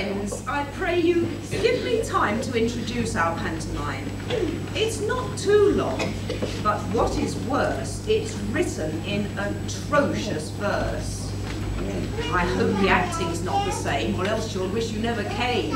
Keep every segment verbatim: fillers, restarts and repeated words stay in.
friends, I pray you, give me time to introduce our pantomime. It's not too long, but what is worse, it's written in atrocious verse. I hope the acting's not the same, or else you'll wish you never came.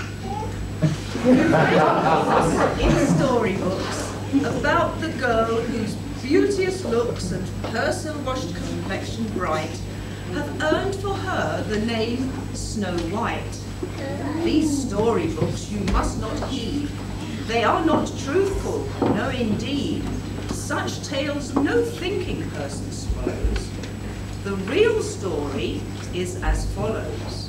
In storybooks, about the girl whose beauteous looks and person-washed complexion bright have earned for her the name Snow White. These storybooks you must not heed. They are not truthful, no indeed. Such tales no thinking person swallows. The real story is as follows.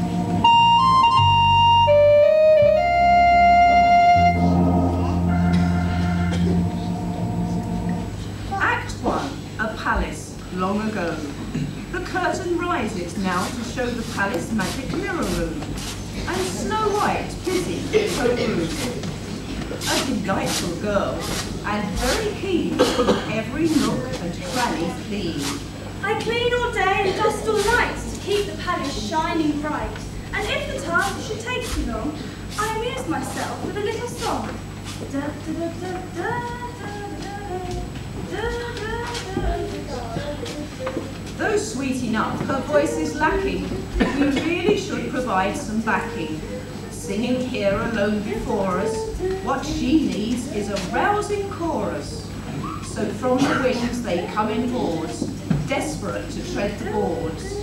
Act one, a palace, long ago. The curtain rises now to show the palace magic mirror room, and Snow White busy in her room. A delightful girl, and very keen to keep every nook and cranny clean. I clean all day and dust all night to keep the palace shining bright. And if the task should take too long, I amuse myself with a little song. Da, da, da, da, da, da, da, da, da. Though sweet enough, her voice is lacking. We really should provide some backing. Singing here alone before us, what she needs is a rousing chorus. So from the wings they come in hordes, desperate to tread the boards.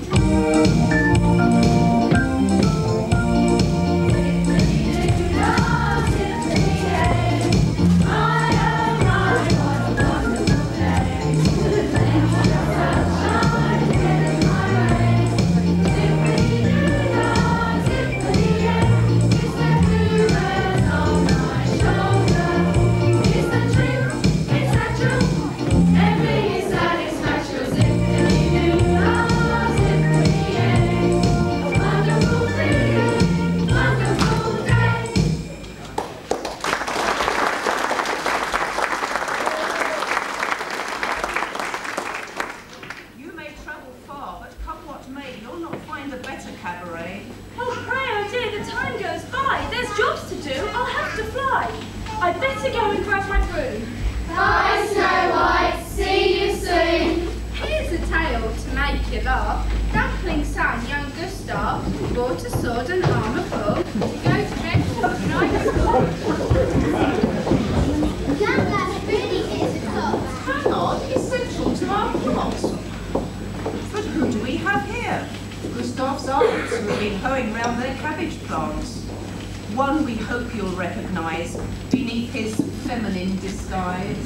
One we hope you'll recognise beneath his feminine disguise.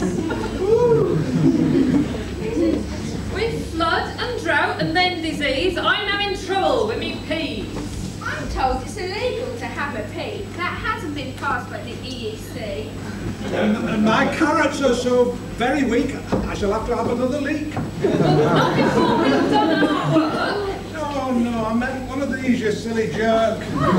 With flood and drought and then disease, I'm now in trouble with me peas. I'm told it's illegal to have a pea. That hasn't been passed by the E E C. And my carrots are so very weak, I shall have to have another leak. Well, not before we've done our work. Oh no, I meant one of these, you silly jerk.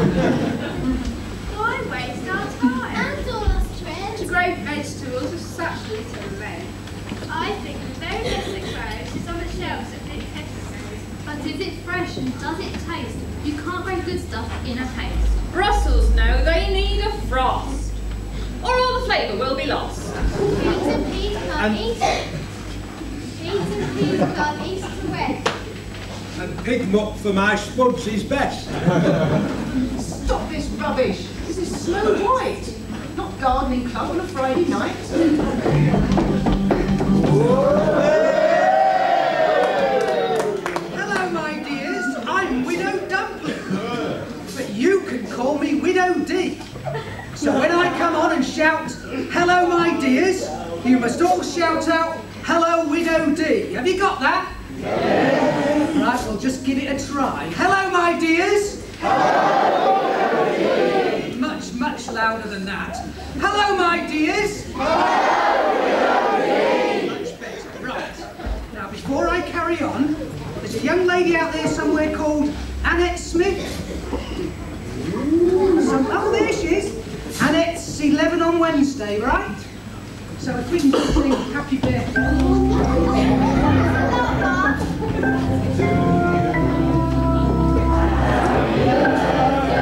Why waste our time? And all us trends. To grow vegetables with such little men. I think the very best that grows is on the shelves at Big Tesco's. But is it fresh and does it taste? You can't grow good stuff in a haste. Brussels know they need a frost, or all the flavour will be lost. Peas and peas come east. Peas and peas come east to west. And pig muck for my spuds is best. Stop this rubbish. This is Snow White, not gardening club on a Friday night. Hello, my dears. I'm Widow Dumpling. But you can call me Widow D. So when I come on and shout, hello, my dears, you must all shout out, hello, Widow D. Have you got that? Yes. Right, we'll just give it a try. Hello, my dears. Hello, Widow D. Much, much louder than that. Hello, my dears. Hello, Widow D. Much better. Right. Now, before I carry on, there's a young lady out there somewhere called Annette Smith. So, oh, there she is. Annette's eleven on Wednesday, right? So if we can just sing Happy Birthday. Happy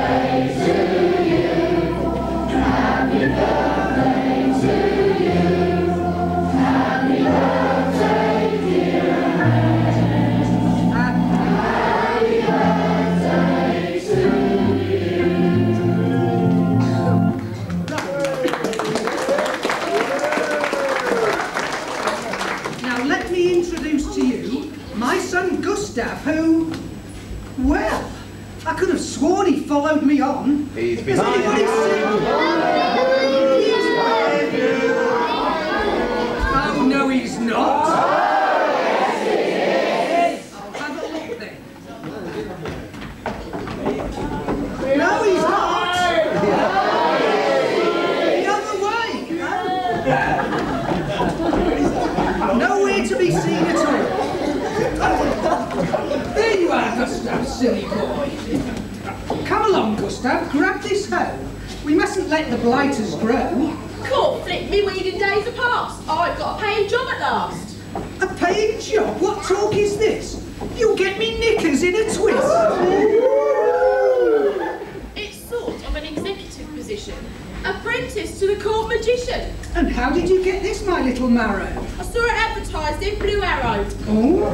sworn he followed me on. He's Has behind anybody you. seen? Oh, no, he's not. I'll have a look then. No, he's not. The other way. Nowhere to be seen at all. There you are, Gustav, silly boy. Come along, Gustav, grab this hoe. We mustn't let the blighters grow. Cool, flip me weeding days are past. I've got a paying job at last. A paying job? What talk is this? You'll get me knickers in a twist. It's sort of an executive position. Apprentice to the court magician. And how did you get this, my little marrow? I saw it advertised in Blue Arrow. Oh.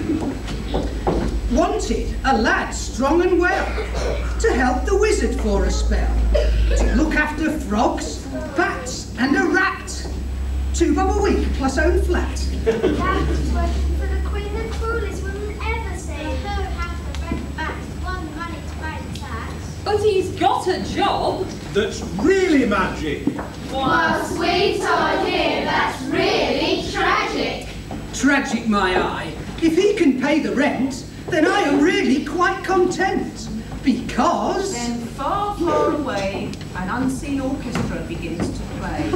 Wanted a lad strong and well to help the wizard for a spell, to look after frogs, bats, and a rat. Two bob a week plus own flat. That was working for the Queen and Cruellest wouldn't ever say her have to bring back one money to pay the tax. But he's got a job. That's really magic. What a sweet idea, that's really tragic. Tragic, my eye. If he can pay the rent, then I am really quite content. Because... Then far, far away, an unseen orchestra begins to play.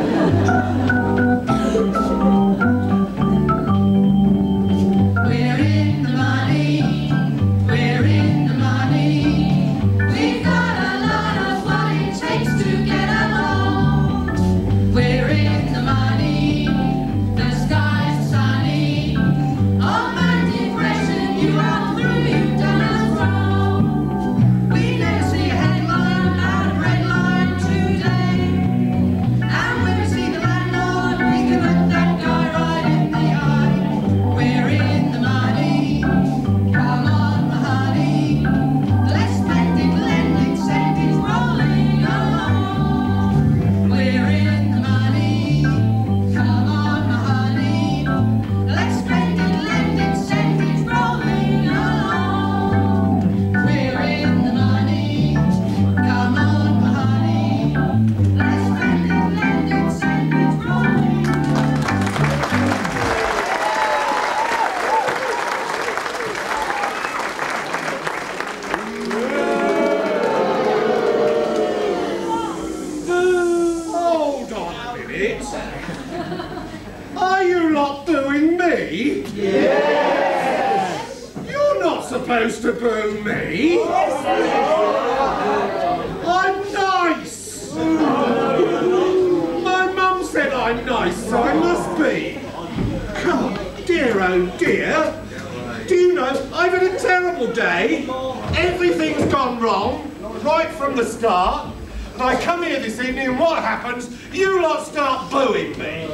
We're in the money, we're in the money. We've got a lot of what it takes to get along. We're in the money, the sky's sunny. All my depression, you are through, you've done us wrong. We never see a headline out of red line today. And when we see the landlord, we can look that guy right in the eye. We're in the money, come on, my honey. Let's spend it, lend it, send it, rolling along. We're in the money, come on, my honey. Let's spend it, lend it, send it, rolling along. We're in the money, come on, my honey. Let's spend it, lend it, send it, rolling Hold on a minute. Are you lot booing me? Yes! You're not supposed to boo me. I'm nice. My mum said I'm nice, so I must be. God, dear, oh dear. Do you know, I've had a terrible day. Everything's gone wrong, right from the start. And I come here this evening and what happens? You lot start booing me.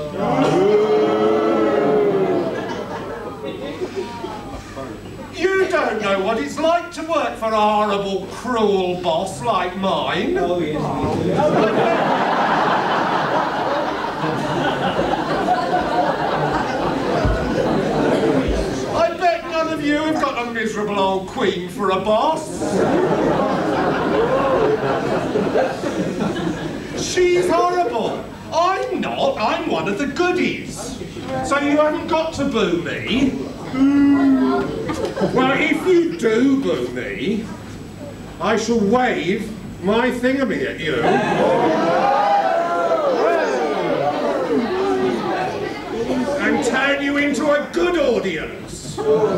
You don't know what it's like to work for a horrible, cruel boss like mine. Oh, yes, we do. I bet none of you have got a miserable old queen for a boss. She's horrible. I'm not. I'm one of the goodies. So you haven't got to boo me. Well, if you do boo me, I shall wave my thingamy at you. And turn you into a good audience.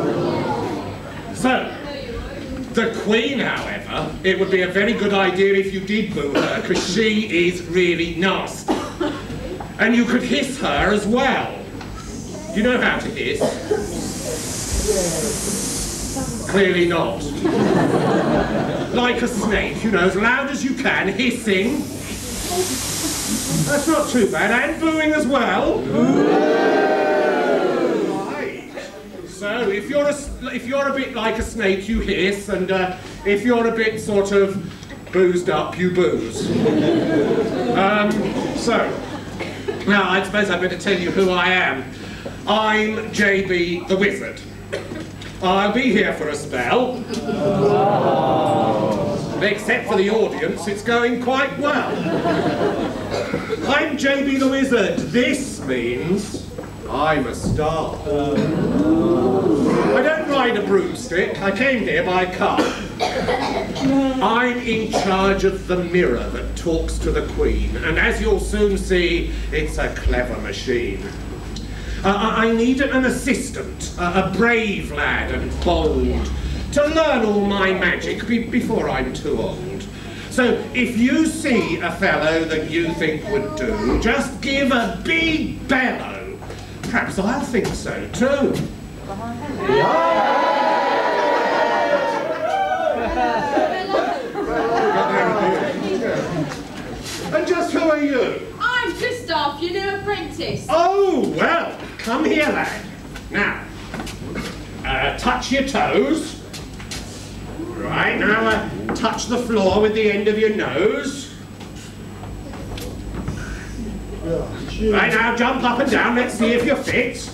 So, the Queen, however, it would be a very good idea if you did boo her, because she is really nasty. And you could hiss her as well. You know how to hiss? Clearly not. Like a snake, you know, as loud as you can, hissing. That's not too bad, and booing as well. Right. So if you're a if you're a bit like a snake, you hiss, and uh, if you're a bit sort of boozed up, you booze. Um, so now I suppose I better tell you who I am. I'm J B the Wizard. I'll be here for a spell. except for the audience, it's going quite well. I'm J B the Wizard. This means I'm a star. I don't ride a broomstick. I came here by car. I'm in charge of the mirror that talks to the Queen, and as you'll soon see, it's a clever machine. Uh, I need an assistant, uh, a brave lad and bold, to learn all my magic be before I'm too old. So if you see a fellow that you think would do, just give a big bellow. Perhaps I'll think so too. And just who are you? I'm Gustav, your new apprentice. Oh, well, come here, lad. Now, uh, touch your toes. Right, now uh, touch the floor with the end of your nose. Right, now jump up and down, let's see if you're fit.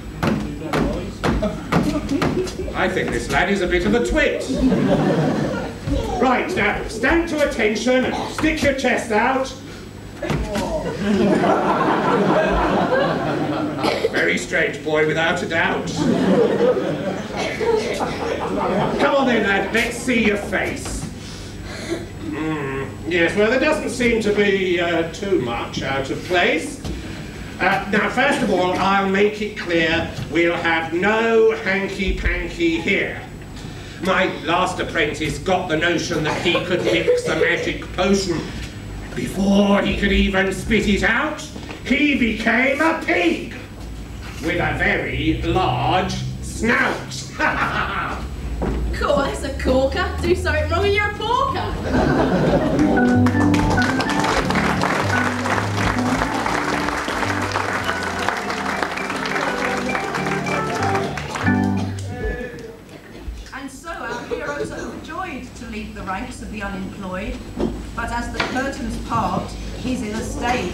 I think this lad is a bit of a twit. Right, now stand to attention and stick your chest out. Very strange boy, without a doubt. Come on then, lad, let's see your face. Mm, yes, well, there doesn't seem to be uh, too much out of place. Uh, now, first of all, I'll make it clear we'll have no hanky-panky here. My last apprentice got the notion that he could mix a magic potion. Before he could even spit it out, he became a pig with a very large snout. Cool, that's a corker. Do something wrong and you're a porker. Heroes overjoyed to leave the ranks of the unemployed, but as the curtains part, he's in a state.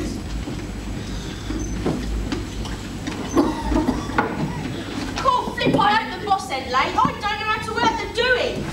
Cool flip, I hope the boss said late. I don't know how to work the doings.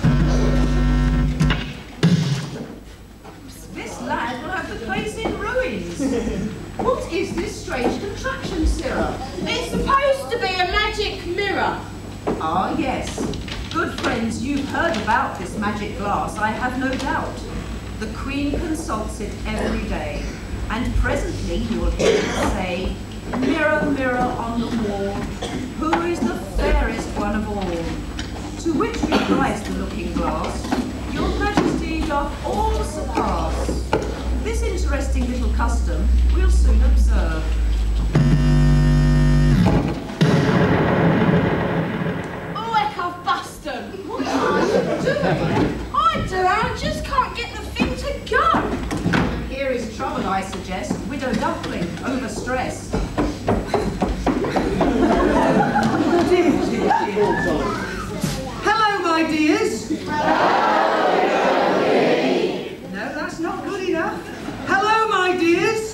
This lad will have the place in ruins. What is this strange contraption, Sirrah? It's supposed to be a magic mirror. Ah, yes. Good friends, you've heard about this magic glass, I have no doubt. The Queen consults it every day, and presently you'll hear it say, "Mirror, mirror on the wall, who is the fairest one of all?" To which replies the looking glass, "Your Majesty doth all surpass." This interesting little custom we'll soon observe. What are you doing? I don't know, I just can't get the thing to go. Here is trouble, I suggest. Widow Duckling, overstressed. Dear, dear, dear. Hello, my dears. No, that's not good enough. Hello, my dears.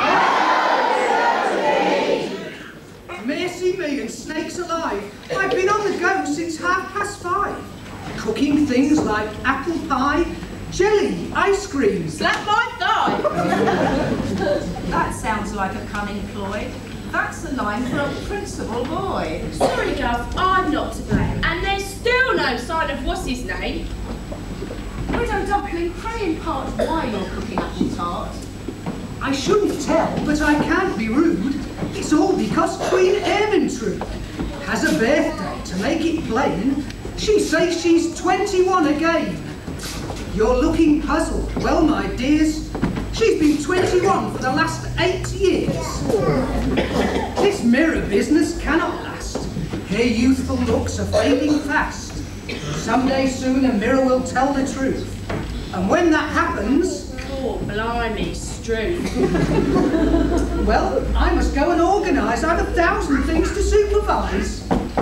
Mercy me and snakes alive. I've been on the go since half past five. Cooking things like apple pie, jelly, ice cream. Slap my thigh. That sounds like a cunning ploy. That's a line for a principal boy. Sorry, Gov, I'm not to blame. And there's still no sign of what's his name. Widow Duckling, pray impart why you're cooking apple tart. I shouldn't tell, but I can't be rude. It's all because Queen Ermintrude has a birthday. To make it plain, she says she's twenty-one again. You're looking puzzled. Well, my dears, she's been twenty-one for the last eight years. This mirror business cannot last. Her youthful looks are fading fast. Someday soon a mirror will tell the truth. And when that happens... Oh, blimey, Struth. Well, I must go and organise. I've a thousand things to supervise.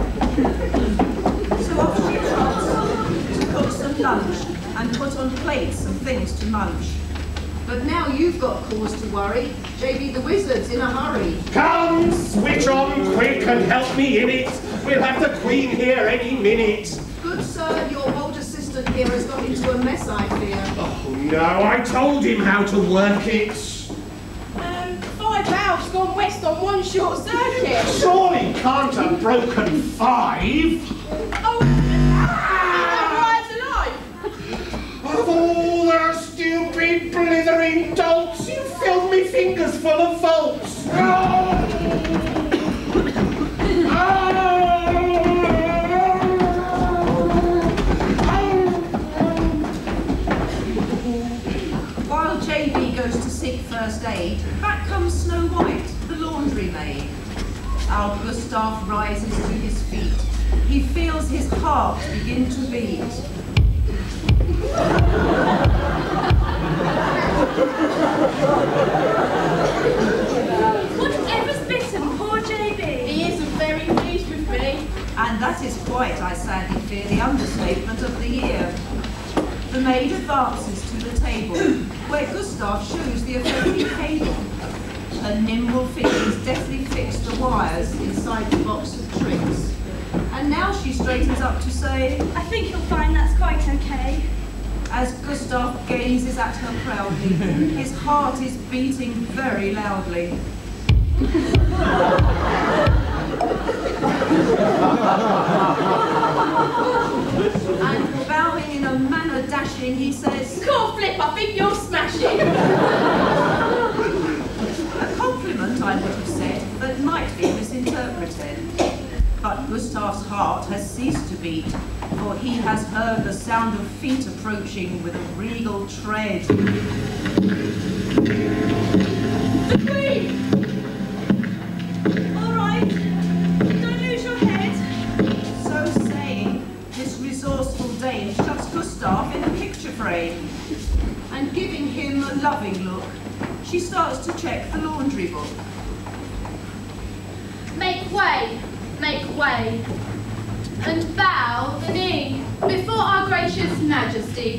So off she trots to cook some lunch and put on plates some things to munch. But now you've got cause to worry. J B the Wizard's in a hurry. Come, switch on quick and help me in it. We'll have the Queen here any minute. Good sir, your old assistant assistant here has got into a mess, I fear. Oh no, I told him how to work it. Um, five valves gone west on one short circuit. Surely can't have broken five. Oh, Of all the stupid, blithering dolts, you filled me fingers full of faults. While J B goes to seek first aid, back comes Snow White, the laundry maid. Our Gustav rises to his feet. He feels his heart begin to beat. Whatever's bitten poor J B? he isn't very pleased with me. And that is quite, I sadly fear, the understatement of the year. The maid advances to the table, where Gustav shows the offending cable. Her nimble fingers deftly fix the wires inside the box of tricks. And now she straightens up to say, I think you'll find that's quite okay. as Gustav gazes at her proudly, his heart is beating very loudly. And bowing in a manner dashing, he says, Cornflip, I think you're smashing. a compliment, I would have said, that might be misinterpreted. But Gustav's heart has ceased to beat, for he has heard the sound of feet approaching with a regal tread. The Queen! All right, don't lose your head. So saying, this resourceful dame shuts Gustav in the picture frame, and giving him a loving look, she starts to check the laundry book. Make way, make way, and bow the knee before our gracious Majesty.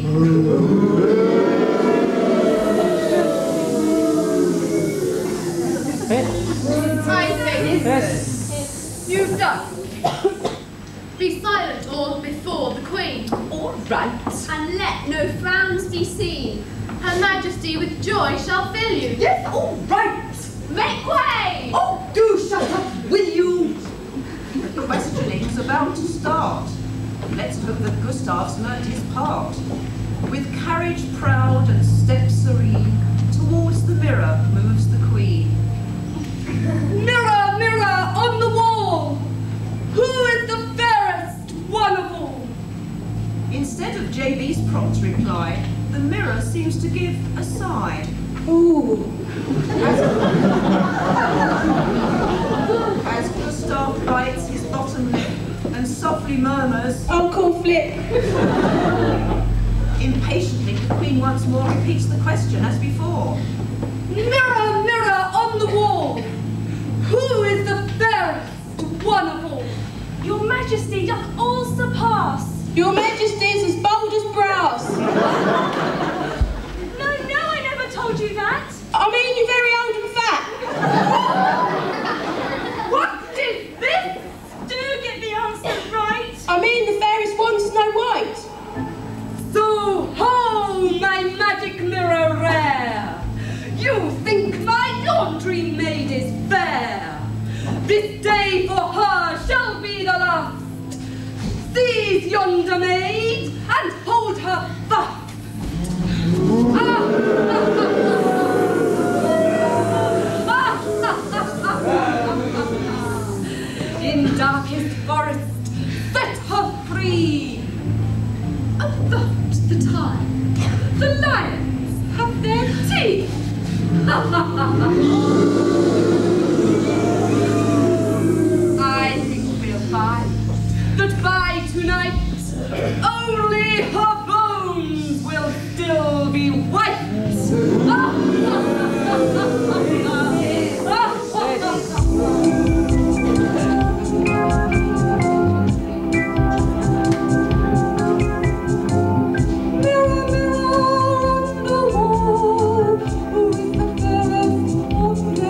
I say, you've done. Be silent all before the Queen. All right. And let no frowns be seen. Her Majesty with joy shall fill you. Yes, all right. Make way! Oh, do shut up, will you? The questioning's about to start. Let's hope that Gustav's learnt his part. With carriage proud and step serene, towards the mirror moves the Queen. Mirror, mirror on the wall, who is the fairest one of all? Instead of J B's prompt reply, the mirror seems to give a sigh. Ooh. As, as Gustav bites his bottom lip and softly murmurs, Uncle Flip. impatiently the Queen once more repeats the question as before. Mirror, mirror on the wall, who is the fairest one of all? Your Majesty doth all surpass. Your Majesty is as bold as brass. No, no, I never told you that. I mean, you're very old and fat. What is this? Do get the answer right. I mean, the fairest one's Snow White. So, ho, my magic mirror rare. You think my laundry maid is fair. This day for her shall be the last. Seize yonder maid and hold her fast. In darkest forest, set her free. About the time the lions have their tea. I think we'll find that by tonight only her bones will still be white. Mirror, mirror on the wall, who is the fairest of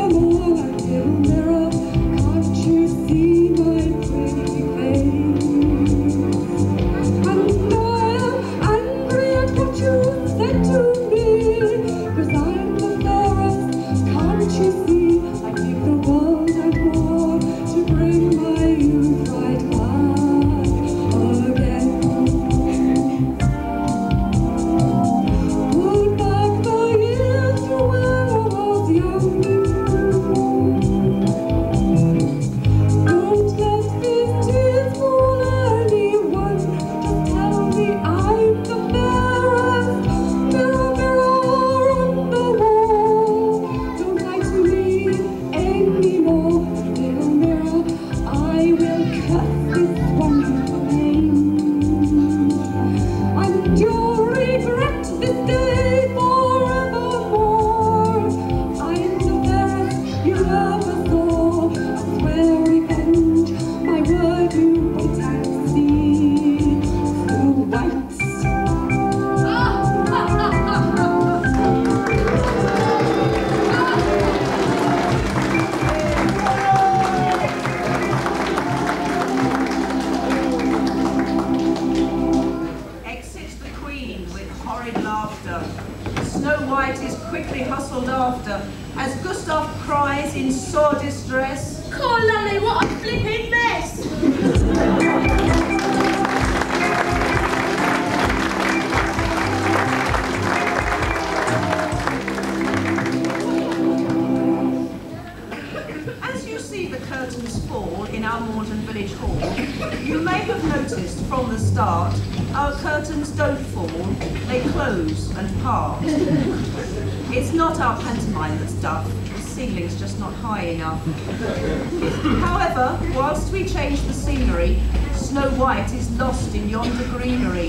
However, whilst we change the scenery, Snow White is lost in yonder greenery.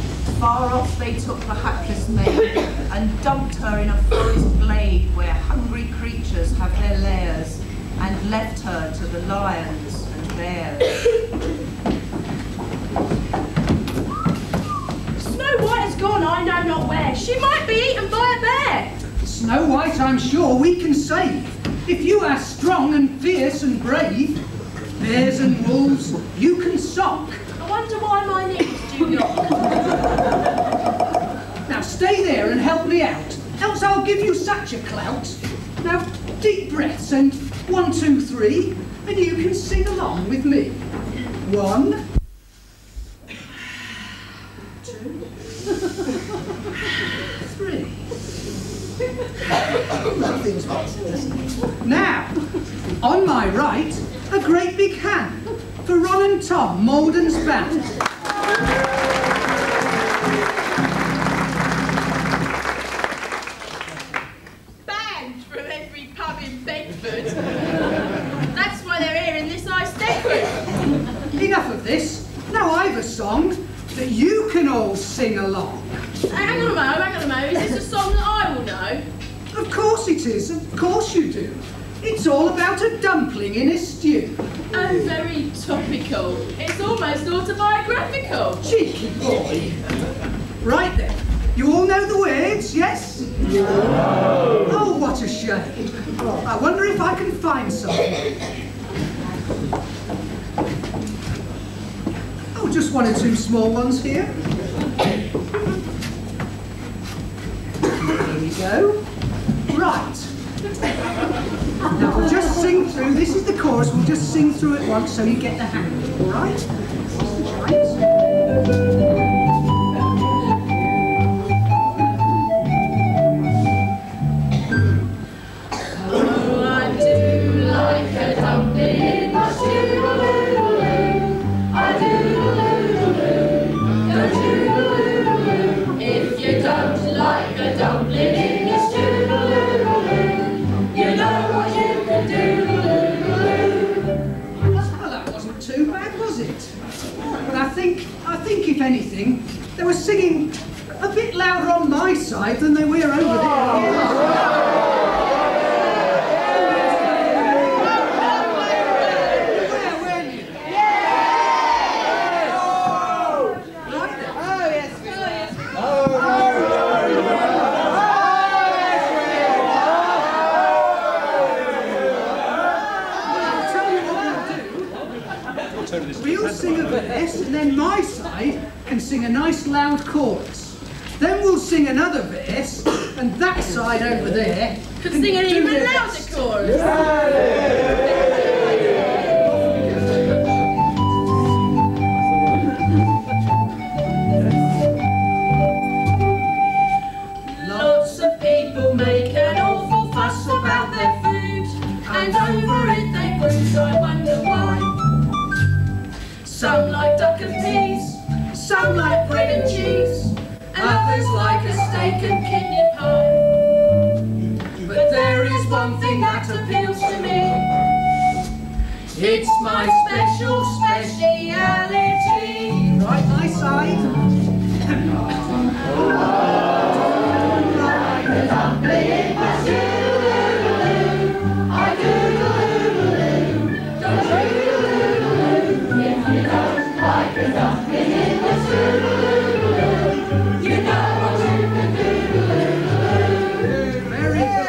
Far off they took the hapless maid and dumped her in a forest glade where hungry creatures have their lairs, and left her to the lions and bears. Snow White has gone I know not where. She might be eaten by a bear. Snow White, I'm sure we can save. If you are strong and fierce and brave, bears and wolves you can sock. I wonder why my knees do knock. Now stay there and help me out, else I'll give you such a clout. Now deep breaths and one, two, three, and you can sing along with me. One, two, three. Nothing's possible, isn't it? Now, on my right, a great big hand for Ron and Tom, Malden's band. Banned from every pub in Bedford. That's why they're here in this nice Bedford. Enough of this. Now I've a song that you can all sing along. Hang on a moment, hang on a moment. Is this a song that I will know? Of course it is, of course you do. It's all about a dumpling in a stew. Oh, very topical. It's almost autobiographical. Cheeky boy. Right then, you all know the words, yes? No. Oh, what a shame. I wonder if I can find something. Oh, just one or two small ones here. Here we go. Right. Now we'll just sing through, this is the chorus, we'll just sing through it once so you get the hang of it, all right? Oh, I do like a dumpling in my stew-a-loo-a-loo. I do-a-loo-a-loo, do-a-loo-a-loo. If you don't like a dumpling in your stew-a-loo-a-loo, you know what you can do-a-loo-a-loo. Well, that wasn't too bad, was it? But I think, I think if anything, they were singing a bit louder on my side than they were over there. We'll sing a verse, and then my side can sing a nice loud chorus. Then we'll sing another verse, and that side over there Could sing an do even their louder best. chorus. Lots of people make an awful fuss about their food, and over it they bruise, I wonder why. Some like duck and peas, some like bread and cheese, and others like a steak and kidney pie. But there is one thing that appeals to me. It's my special speciality. Right, my side. Very good.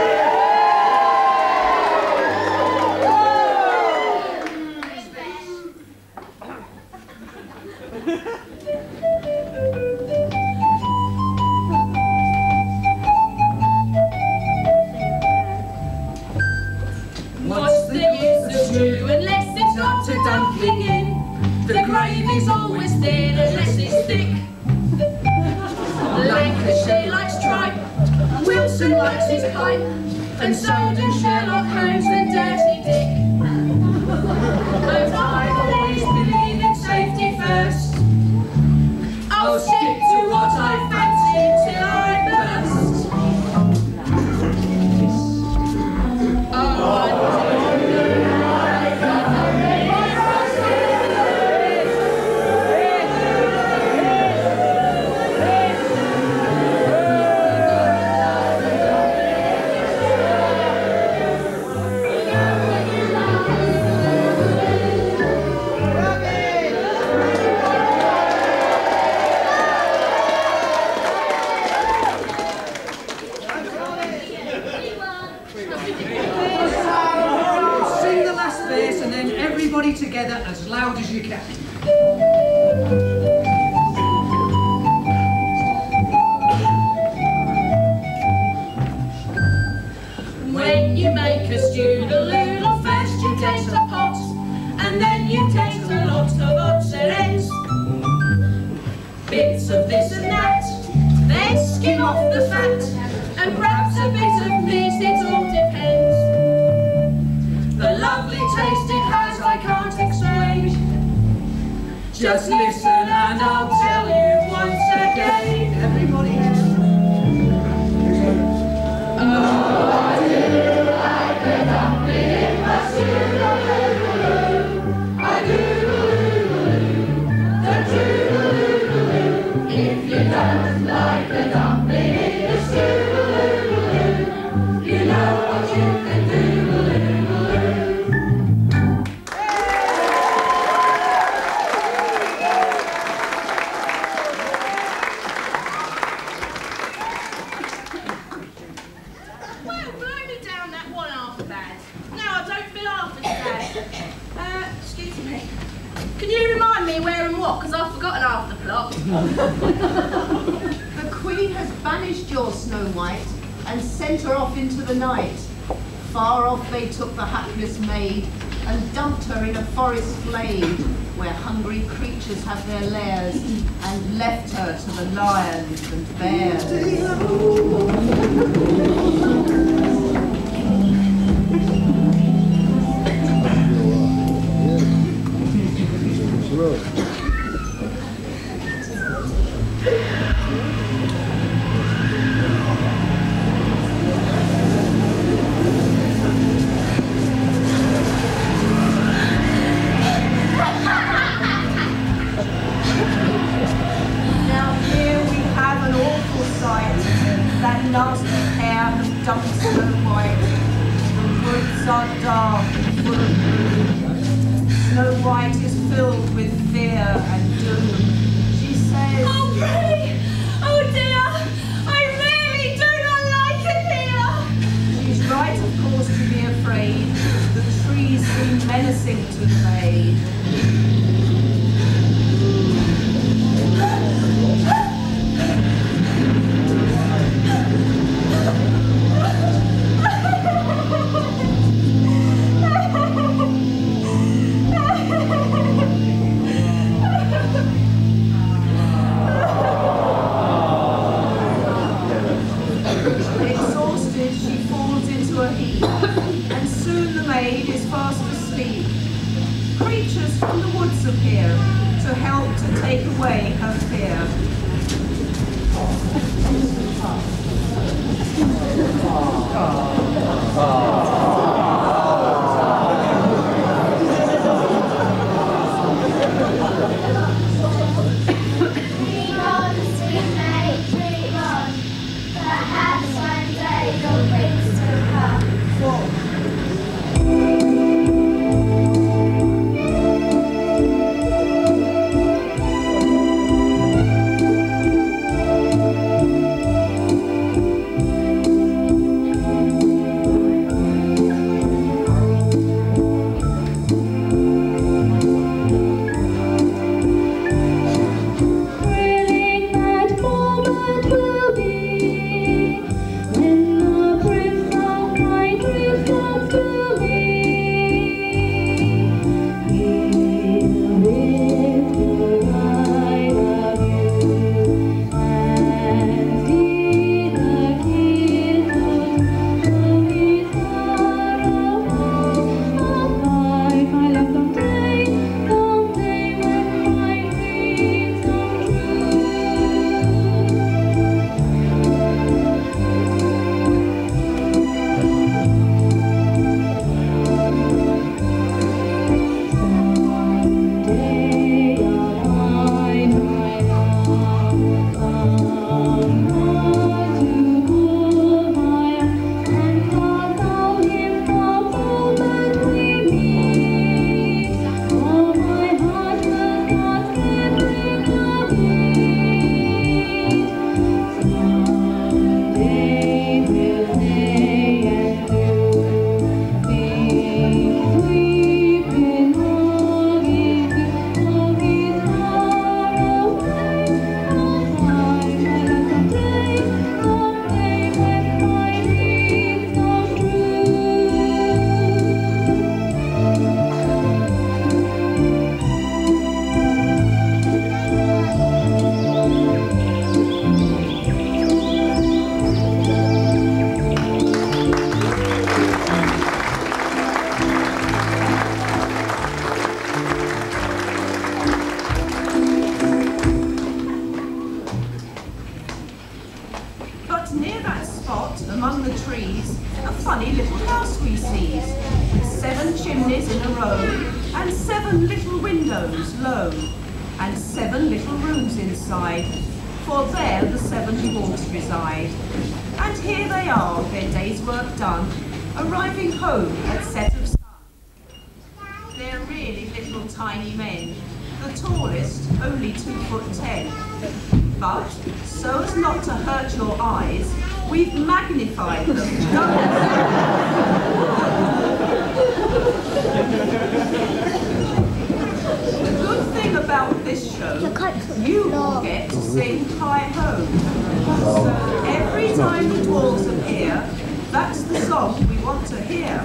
What's the use of stew unless it's got a dumpling in? The gravy's always thin unless it's thick. Lancashire likes tripe, Wilson likes his pipe, and so do Sherlock Holmes and Dirty Dick. But I always believe in safety first. I'll stick to what I fancy till I burst. Oh, I Sing the last verse and then everybody together as loud as you can. When you make a stew-doodle, first you get a pot, and then you get a lot of odds and ends. Bits of this and that, then skim off the fat, and perhaps a bit of meat, it all depends. The lovely taste it has I can't explain. Just listen and I'll tell you once again. Everybody else. If you don't like a dumpling in the stew, you know what you can do. Well, blow me down that one half bad. Now I don't feel half as bad. Uh, excuse me. Can you remind me where and what? Because I've forgotten half the plot. The Queen has banished your Snow White and sent her off into the night. Far off they took the hapless maid and dumped her in a forest glade where hungry creatures have their lairs and left her to the lions and bears. Now here we have an awful sight. That nasty pair have dumped Snow White. The woods are dark and full of gloom. Snow White is filled with fear and doom. She says, Oh, Pray! Oh, dear! I really do not like it here! she's right, of course, to be afraid. The trees seem menacing to the maid. But near that spot, among the trees, a funny little house we sees. Seven chimneys in a row, and seven little windows low, and seven little rooms inside, for there the seven dwarfs reside. And here they are, their day's work done, arriving home at set of sun. They're really little tiny men, the tallest only two foot ten. But, so as not to hurt your eyes, we've magnified them. The good thing about this show, you will get to sing hi-ho. So every time the dwarves appear, that's the song we want to hear.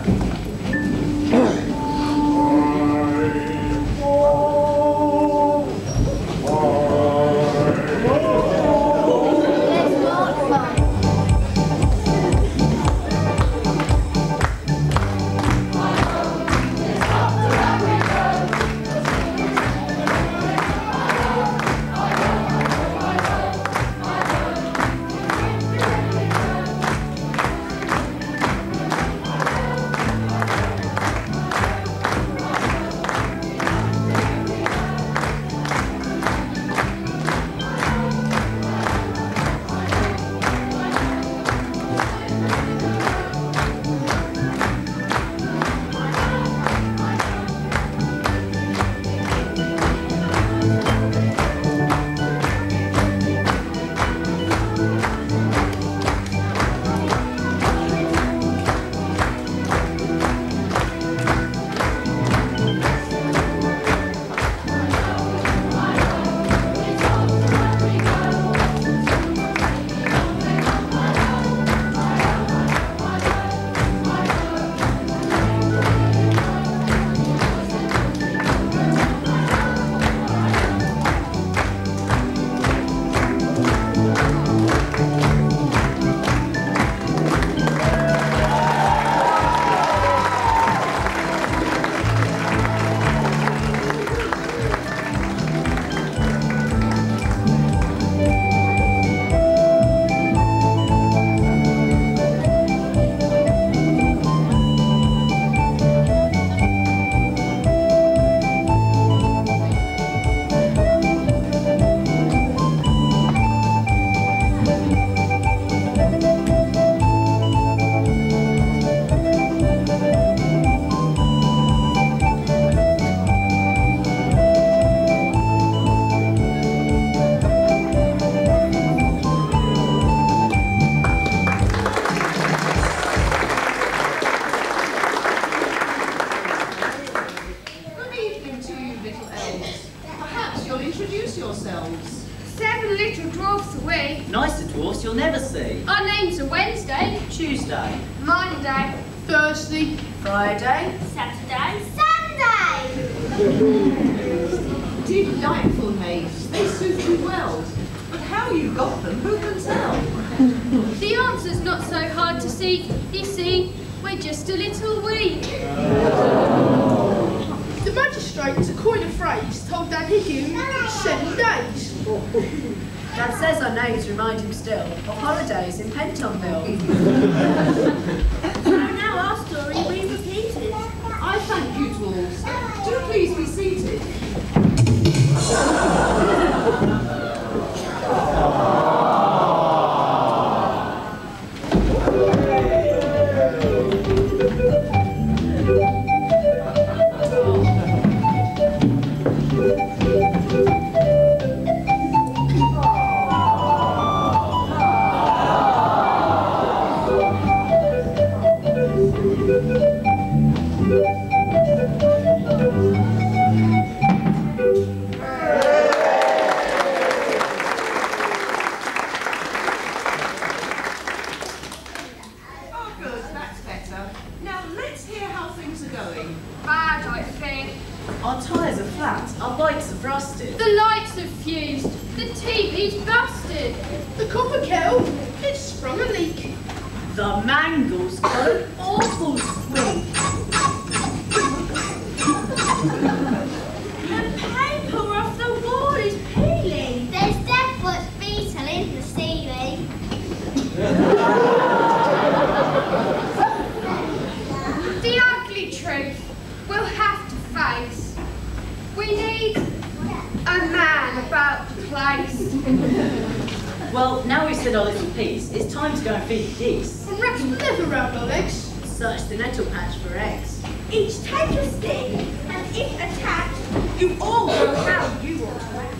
The ugly truth we'll have to face. We need a man about the place. Well, now we've said our little piece, it's time to go and feed the geese. And wrap some liver around our legs. Search the nettle patch for eggs. Each take a stick, and if attacked, you all know how you want to act.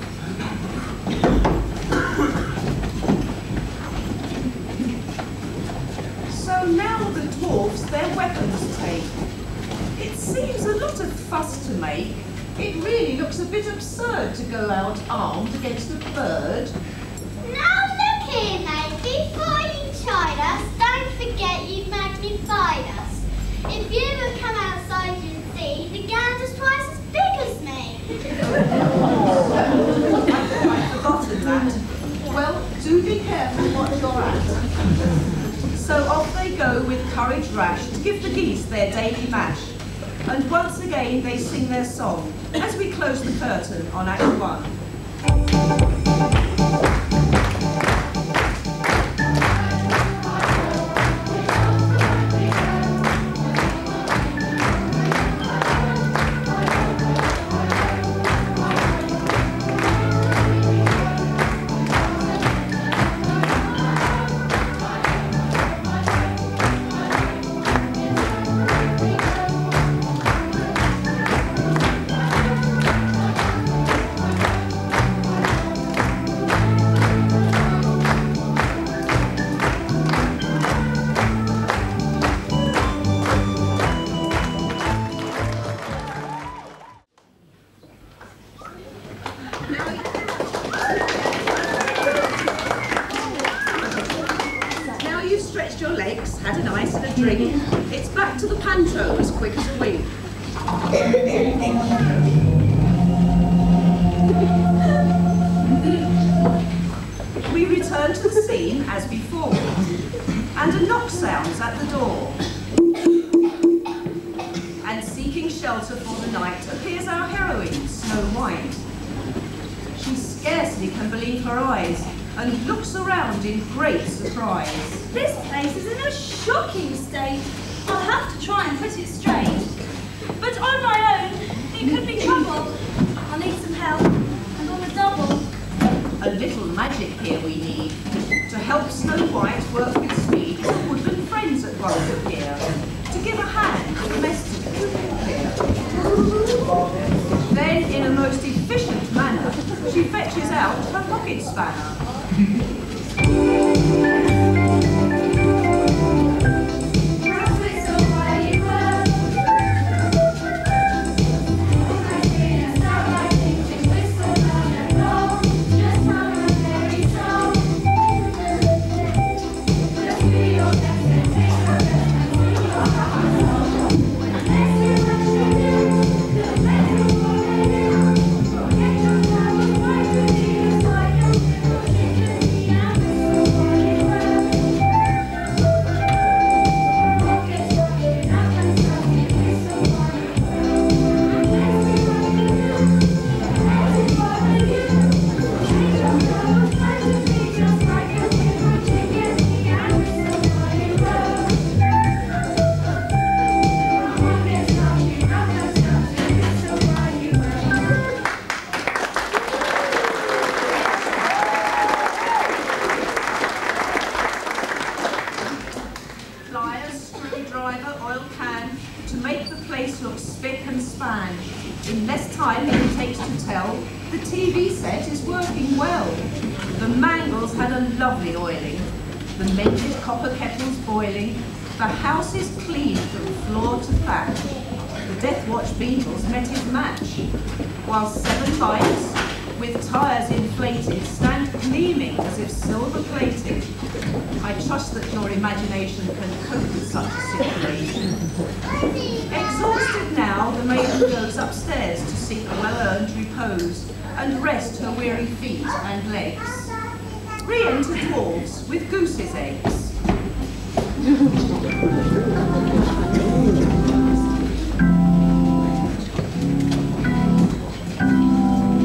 So now the dwarfs their weapons take. It seems a lot of fuss to make. It really looks a bit absurd to go out armed against a bird. Now look here, mate. Before you chide us, don't forget you magnified us. If you ever come outside and see, the gander's twice as big as me. I've forgotten that. Well, do be careful what you're at. So off they go with courage rash to give the geese their daily mash. And once again they sing their song as we close the curtain on Act One. While seven lights, with tyres inflated, stand gleaming as if silver plated. I trust that your imagination can cope with such a situation. Exhausted now, the maiden goes upstairs to seek a well-earned repose and rest her weary feet and legs. Re-enter dwarves with goose's eggs.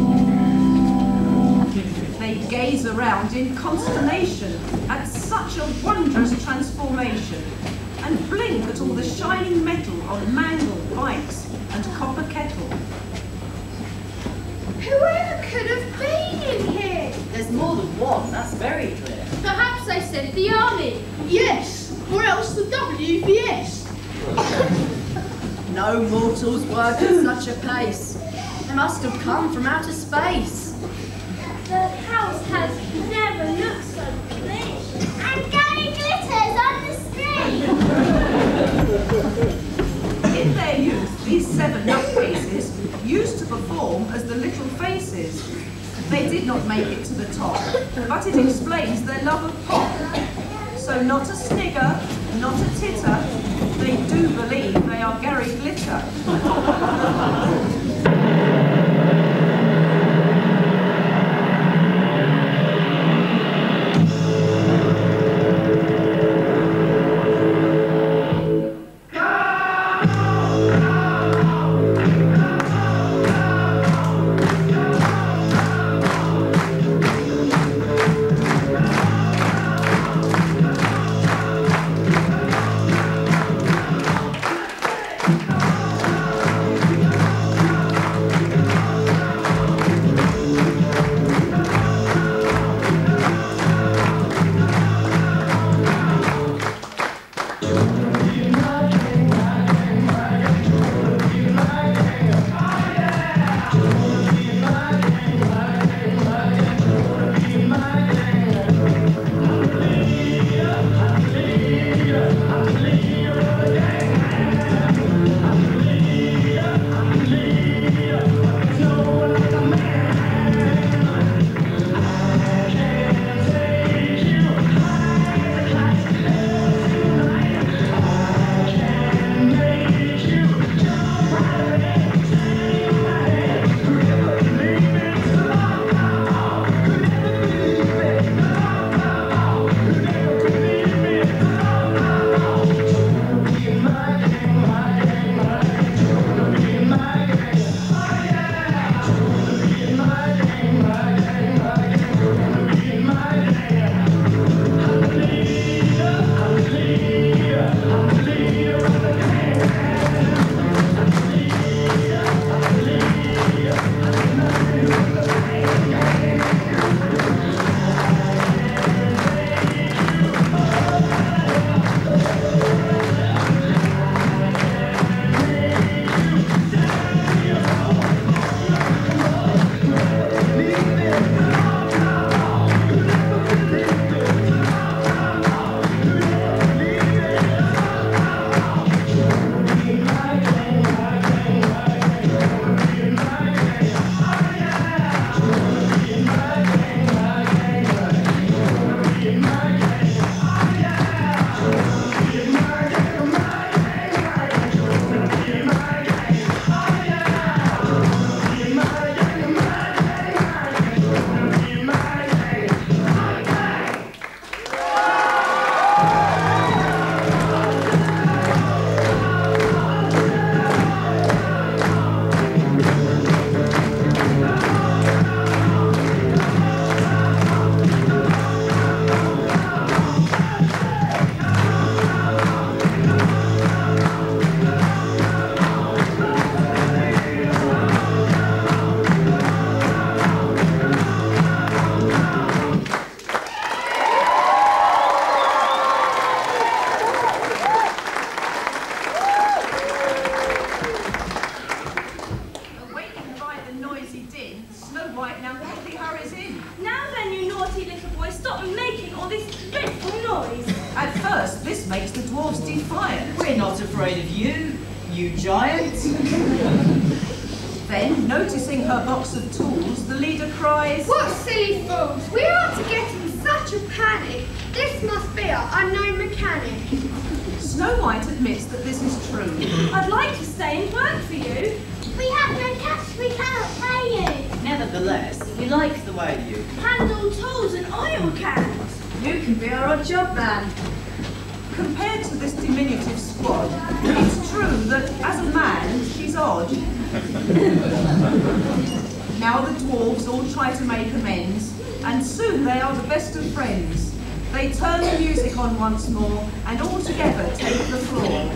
Gaze around in consternation at such a wondrous transformation and blink at all the shining metal on mangle, bikes and copper kettle. Whoever could have been in here? There's more than one, that's very clear. Perhaps they sent the army. Yes, or else the W V S. No mortals work at such a pace. They must have come from outer space. The house has never looked so clean. And Gary glitters on the screen. In their youth, these seven nutcases used to perform as the Little Faces. They did not make it to the top, but it explains their love of pop. So not a snigger, not a titter, they do believe they are Gary Glitter. We're not afraid of you, you giant. Then, noticing her box of tools, the leader cries, "What silly fools! We are to get in such a panic. This must be our unknown mechanic." Snow White admits that this is true. I'd like to stay and work for you. We have no cash, we cannot pay you. Nevertheless, we like the way you handle tools and oil cans. You can be our odd job man. Compared to this diminutive squad, it's true that as a man, she's odd. Now the dwarves all try to make amends, and soon they are the best of friends. They turn the music on once more and all together take the floor.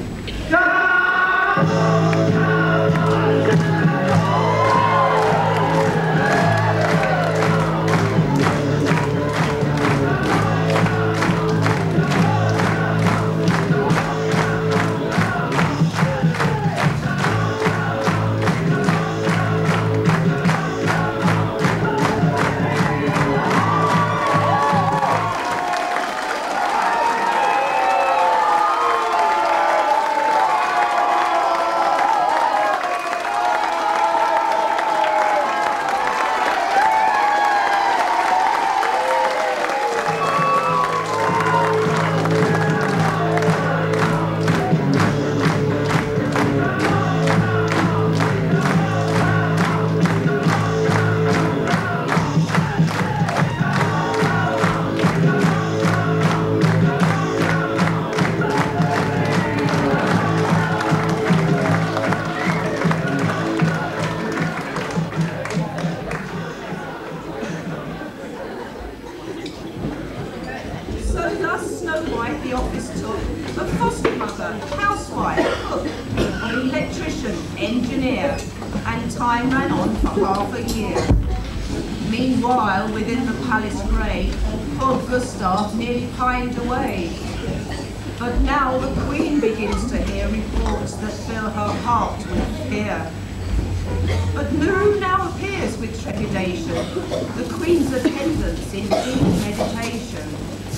Nearly pined away. But now the Queen begins to hear reports that fill her heart with fear. But Naru now appears with trepidation, the Queen's attendants in deep meditation.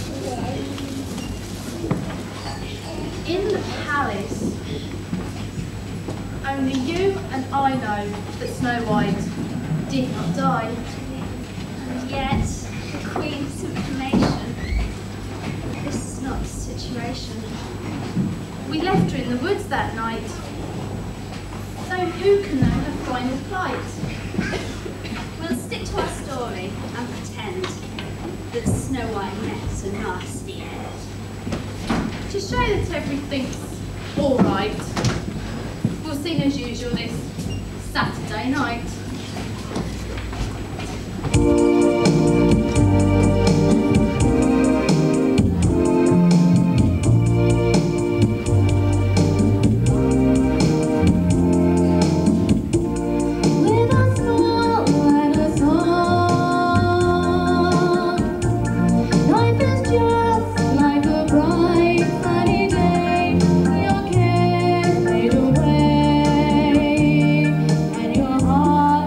In the palace, only you and I know that Snow White did not die. And yet, the Queen's information. This is not the situation. We left her in the woods that night. So who can know her final plight? We'll stick to our story and pretend that Snow White met a nasty end. To show that everything's all right, we'll sing as usual this Saturday night. Your care fade away, and your heart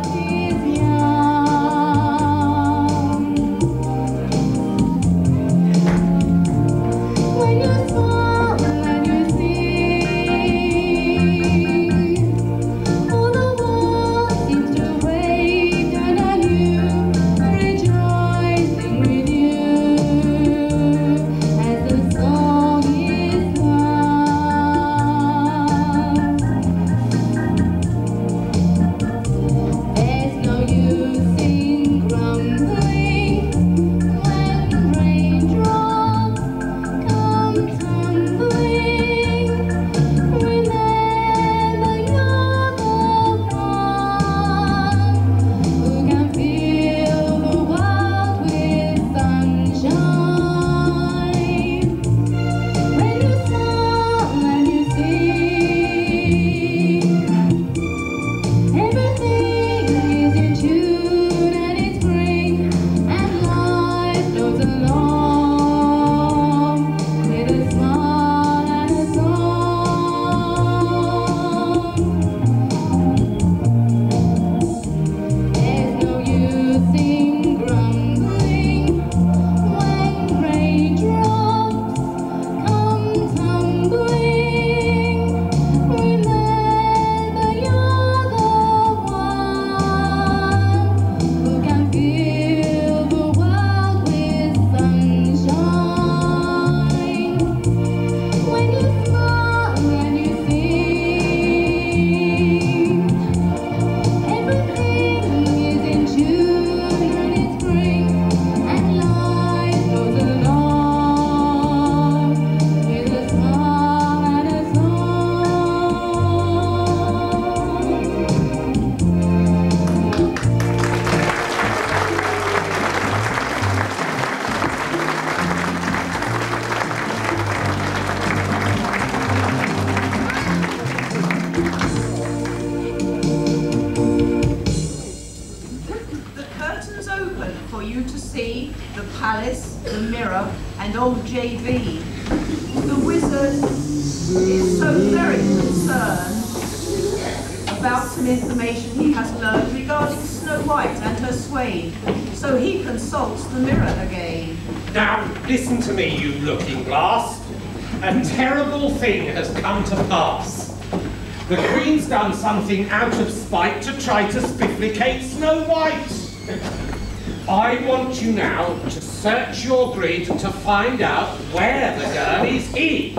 old J B. The wizard is so very concerned about some information he has learned regarding Snow White and her swain, so he consults the mirror again. Now, listen to me, you looking glass. A terrible thing has come to pass. The Queen's done something out of spite to try to spifflicate Snow White. I want you now to search your grid to find out where the girl is hid.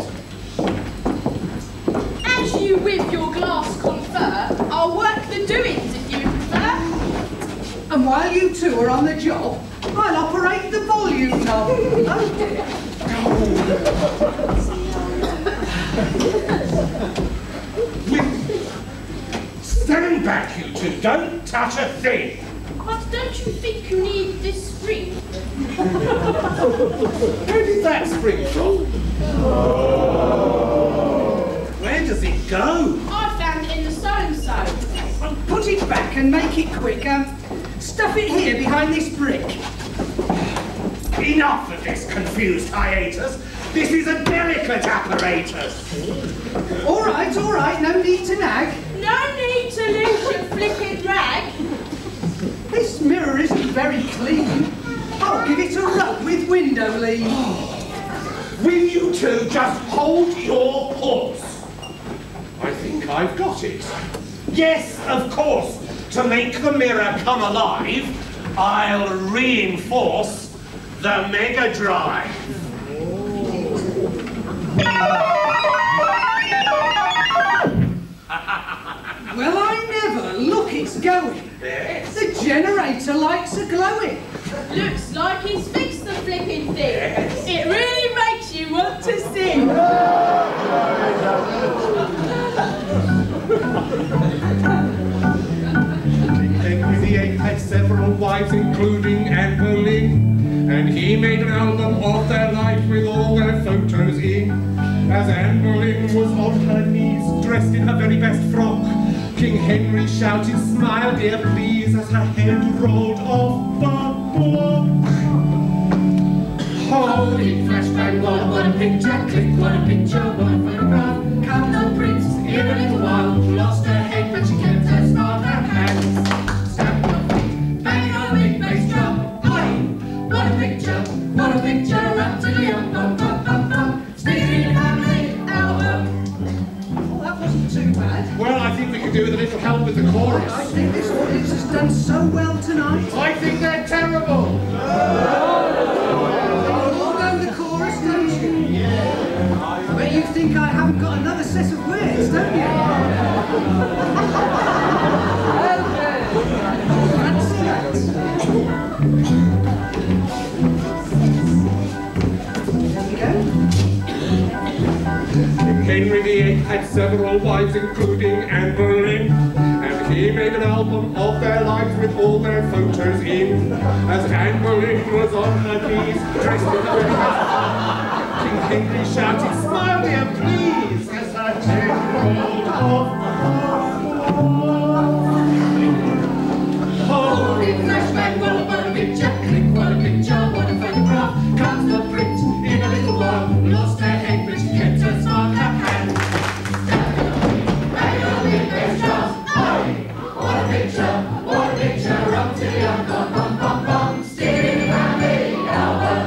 As you with your glass confer, I'll work the doings if you prefer. And while you two are on the job, I'll operate the volume knob. Oh dear. Stand back, you two. Don't touch a thing. But don't you think you need this spring? Where did that spring from? Where does it go? I found it in the so-and-so. Put it back and make it quicker. Stuff it here behind this brick. Enough of this confused hiatus. This is a delicate apparatus. All right, all right, no need to nag. No need to lose your flipping rag. This mirror isn't very clean. I'll give it a rub with window leave. Will you two just hold your horse? I think I've got it. Yes, of course. To make the mirror come alive, I'll reinforce the Mega Drive. Well, I never. Look, it's going. Yes. The generator lights are glowing. Looks like he's fixed the flipping thing. Yes. It really makes you want to sing. Henry the Eighth had several wives, including Anne Boleyn, and he made an album of their life with all their photos in. As Anne Boleyn was on her knees, dressed in her very best frock, King Henry shouted, "Smile, dear, please," as her head rolled off the block. Holy flashbang, what, what a picture, click, what a picture, what a photograph. Come the prince, in a little while, lost her head, but she kept her smart hands. Stamping on feet, banging on a big bass drum. Oi, what a picture, what a picture, up to the up, bum, bum, bum, bum. Stevie Family album. Well, that wasn't too bad. Well, I think we could do with a little help with the chorus. I think this audience has done so well tonight. I think they're terrible. But you think I haven't got another set of words, don't you? Fancy that. There we go. Henry the Eighth had several wives, including Anne Boleyn, and he made an album of their lives with all their photos in. As Anne Boleyn was on her knees, dressed in a very best King Henry shouted, "Smile, dear, please," as her head rolled off. Holy flashbang, what a, what a picture, click, what a picture, what a photograph. Comes the prince, in a little while, lost her head, but she kept her smart hand. Stamping on feet, banging on the bass drums. Oi, what a picture, what a picture, up to the up, bum, bum, bum, bum. Stevie Family album.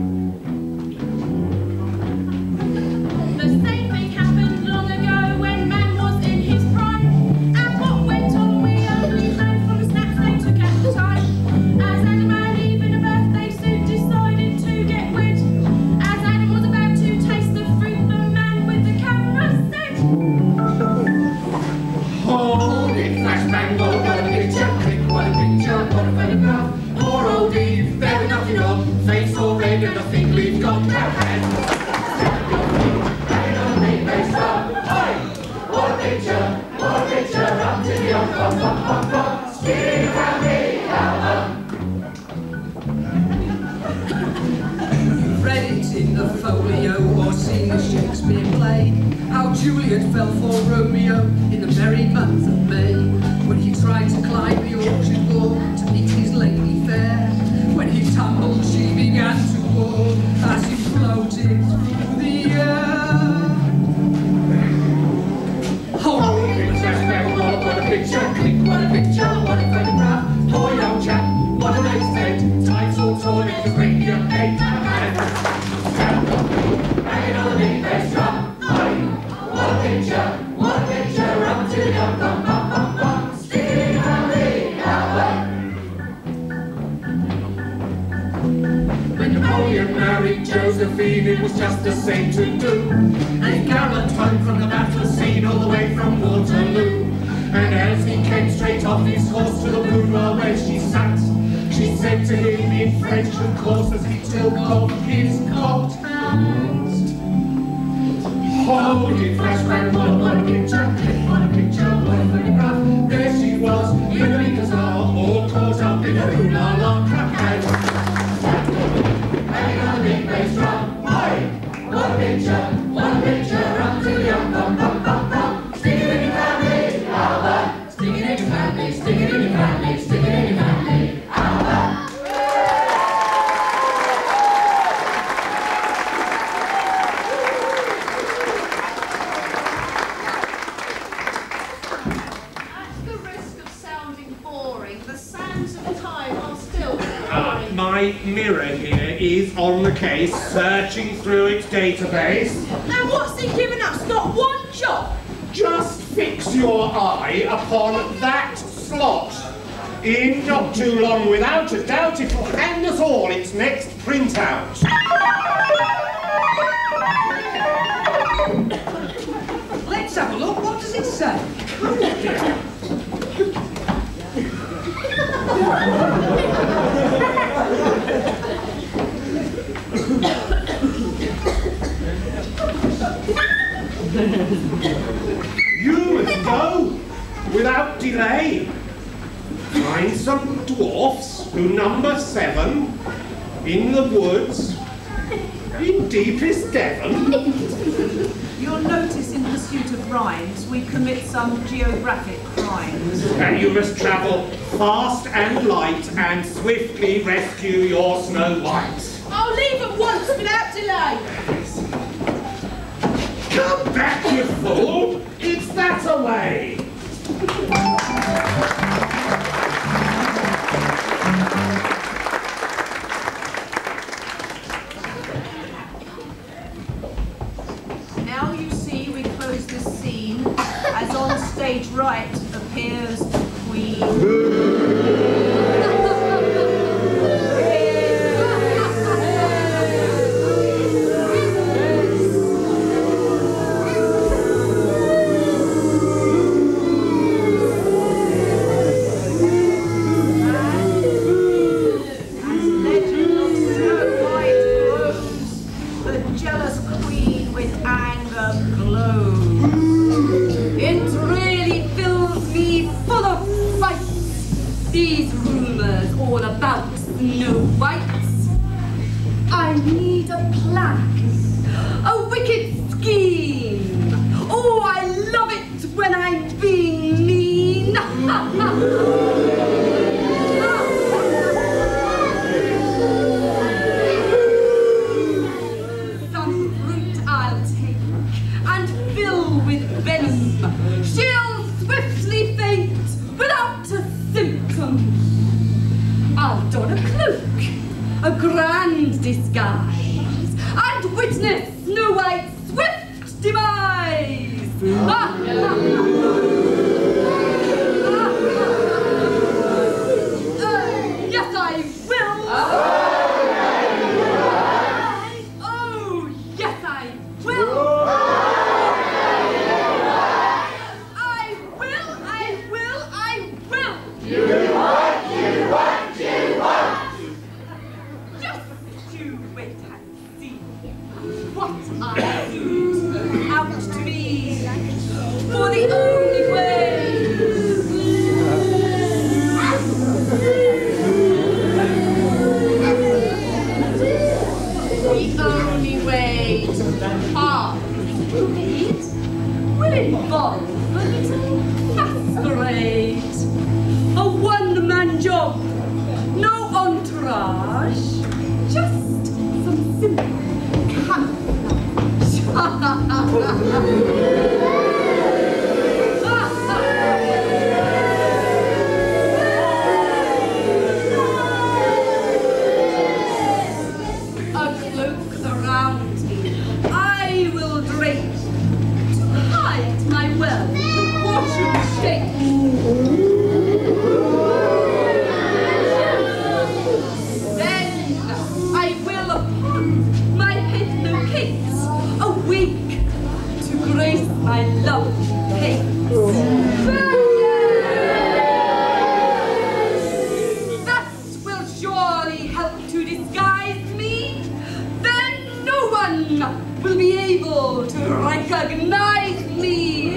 The same thing happened long ago when man was in his prime. And what went on we only know from the snaps they took at the time. As Adam and Eve in a birthday suit decided to get wed. As Adam was about to taste the fruit, the man with the camera said, Holy flashbang, what a picture, click, what a picture, what a photograph. Poor old Eve, there was nothing on, face all red and nothing we've got to hand. What a picture, what a picture, up to the up, bum, bum, bum, bum. Stevie Family album. You've read it in the folio or seen the Shakespeare play, how Juliet fell for Romeo in the merry month of May, when he tried to climb the orchard wall to meet his lady fair. When he tumbled, she began to bawl as he flowed it was just the same to do. They galloped home from the battle scene all the way from Waterloo. And as he came straight off his horse to the boudoir where she sat, she said to him in French, of course, as he took off his coat hat. Hold it, flashback, what a picture, what a picture, what a photograph. There she was, in the bazaar, all caught up in a ooh-la-la crap. Hanging on the big bass drum, oi! What a picture, what a picture, up to the up, bum, bum, bum, bum. Stick it in your family, Albert. Stick it in your family, stick it in your family, stick it in your family, Albert. My mirror here is on the case, searching through its database. And what's he given us? Not one job? Just fix your eye upon that slot. In not too long, without a doubt, it will hand us all its next printout. Let's have a look. What does it say? You must go without delay. Find some dwarfs who number seven in the woods in deepest Devon. You'll notice in pursuit of rhymes we commit some geographic crimes. And you must travel fast and light and swiftly rescue your Snow White. I'll leave at once without delay. Come back, you fool! It's that away! Now you see we close this scene as on stage right appears the Queen. These rumours all about Snow White. I need a plan, a wicked scheme. Oh, I love it when I'm being mean. Some fruit I'll take and fill with venom. She'll swiftly faint without a symptom. I'll don a cloak, a grand disguise, and witness Snow White's swift demise. Ah, ah, ah. Uh, yes, I will. Oh, yes, I will. I will, I will, I will. You want, you want, you want. Just you wait and see what I do out to me for the only way. The only way to part it will involve a little masquerade. A one-man job, no entourage, just some simple a cloak around me I will drape to hide my wealth, fortune shape. Then I will upon my head locate my lovely pace. That will surely help to disguise me. Then no one will be able to recognize me.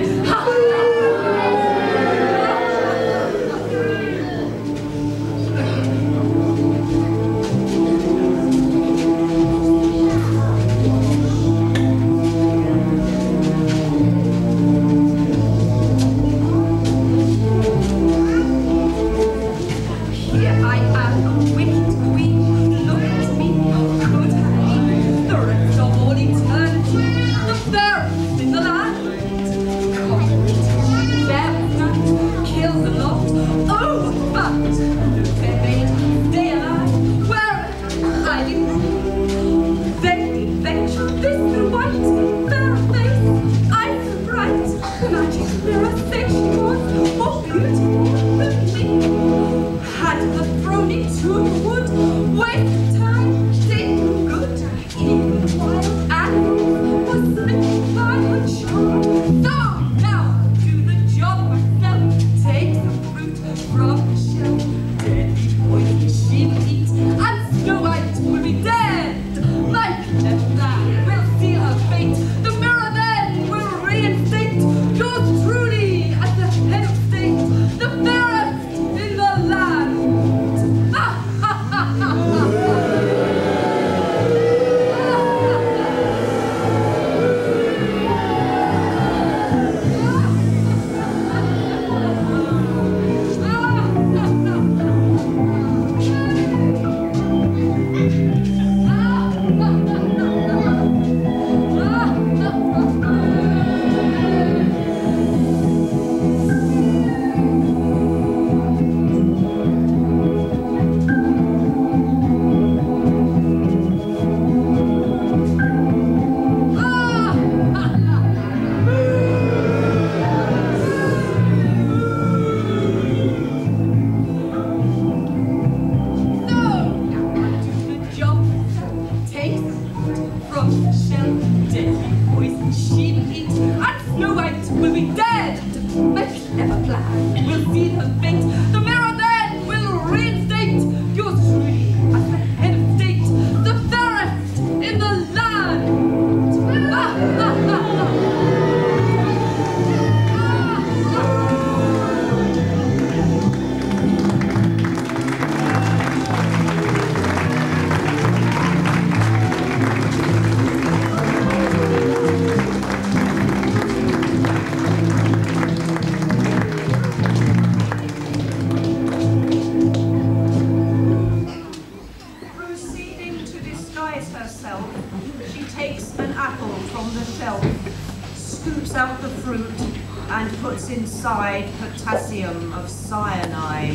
Inside potassium of cyanide.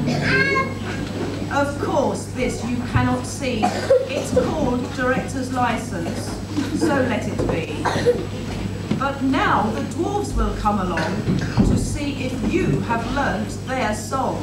Of course, this you cannot see. It's called director's license, so let it be. But now the dwarves will come along to see if you have learnt their song.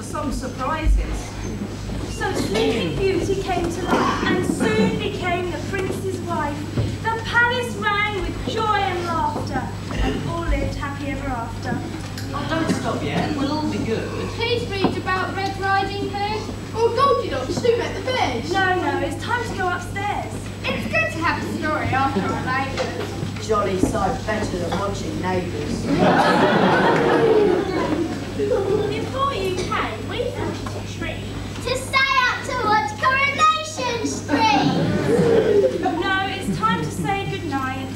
for some surprises. So Sleeping Beauty came to life and soon became the prince's wife. The palace rang with joy and laughter, and all lived happy ever after. Oh, don't stop yet. We'll all be good. Please read about Red Riding Hood. Or Goldilocks, who met the fish. No, no, it's time to go upstairs. It's good to have a story after our neighbours. Jolly sight better than watching Neighbours. Before you came, we thought it a treat To stay up to watch Coronation Street. No, it's time to say goodnight.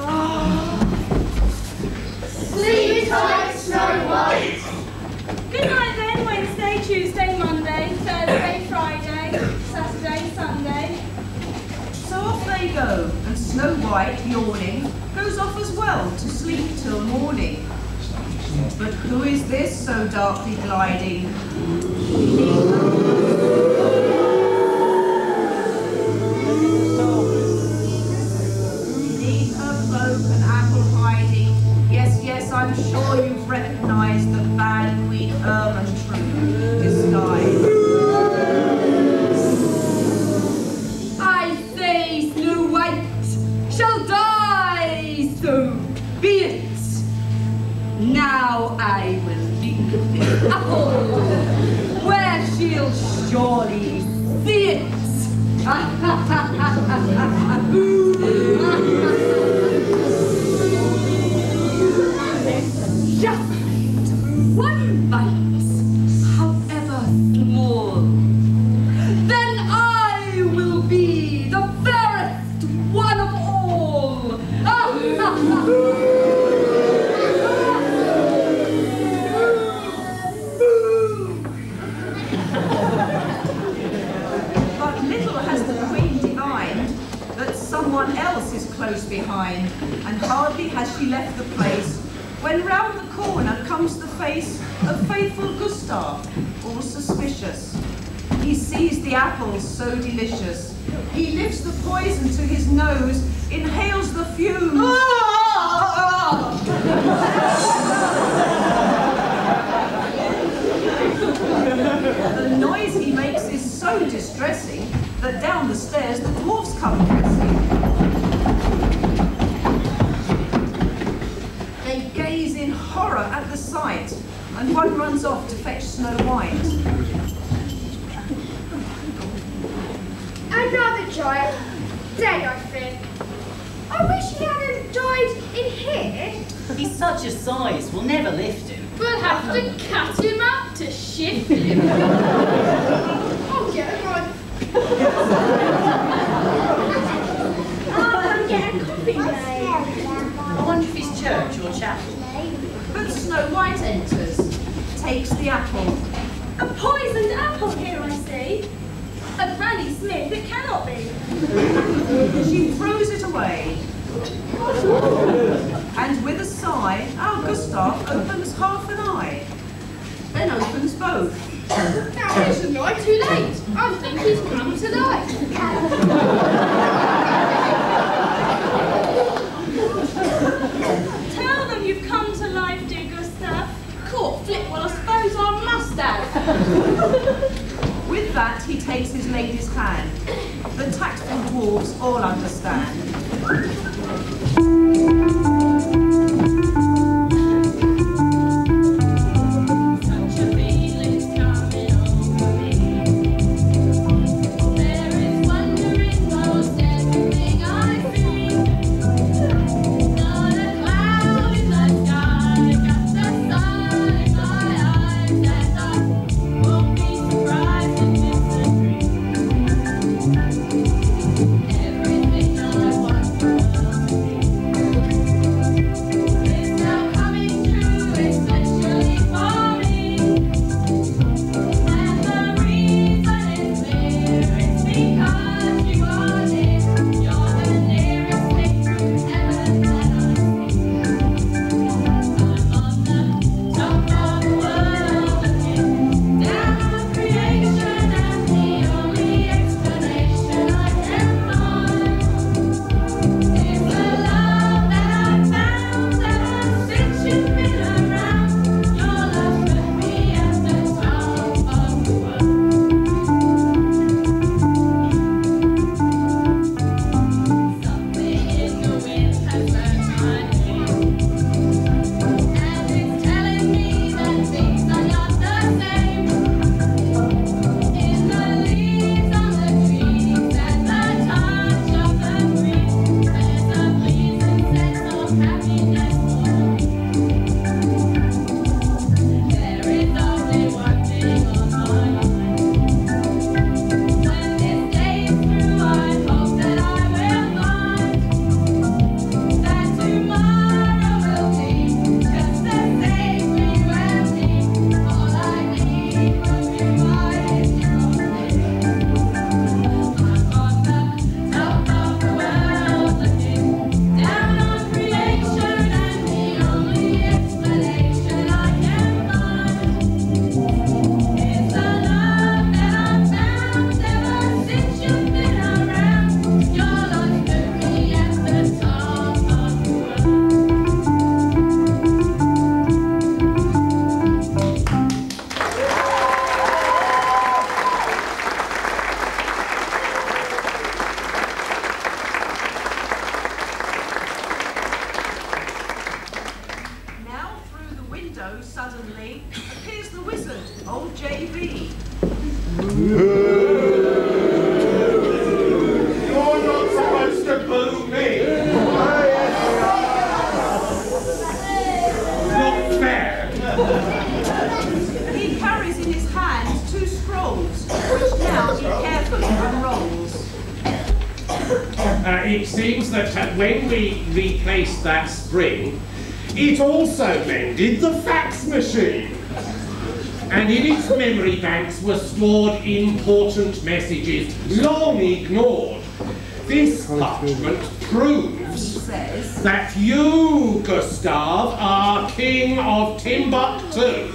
Sleep tight, Snow White. Good night then, Wednesday, Tuesday, Monday, Thursday, Friday, Saturday, Sunday. So off they go, and Snow White, yawning, goes off as well to sleep till morning. But who is this so darkly gliding? Beneath her cloak and apple hiding, yes, yes, I'm sure you've recognised the bad Queen Ermintrude disguised. I say Snow White shall die, so be it. Now I will leave this apple, where she'll surely see it. Just one bite, however small, then I will be the fairest one of all. But little has the Queen divined that someone else is close behind, and hardly has she left the place when round the corner comes the face of faithful Gustav, all suspicious. He sees the apples so delicious. He lifts the poison to his nose, inhales the fumes. The noise he makes is so distressing that down the stairs the dwarfs come pressing. They gaze in horror at the sight, and one runs off to fetch Snow White. Another giant, dead I think. I wish he hadn't died in here. He's such a size, we'll never lift him. We'll have to cut him up to shift him. I'll get him right. I'll come get a coffee, babe. I wonder if he's church or chapel. But Snow White enters, takes the apple. A poisoned apple here, I see. A Granny Smith, it cannot be. She throws it away. And with a sigh, our Gustav opens half an eye, then opens both. Now it's not too late. I think he's come to life. Tell them you've come to life, dear Gustav. Caught flip, well, I suppose I must have. With that, he takes his lady's hand. The tactful dwarves all understand. Everything I want from old J B. You're not supposed to boo me. Not fair. He carries in his hand two scrolls, which now he carefully unrolls. Uh, it seems that uh, when we replaced that spring, it also mended the fax machine. And in its memory banks were stored important messages long ignored. This parchment proves Says, that you, Gustav, are king of Timbuktu.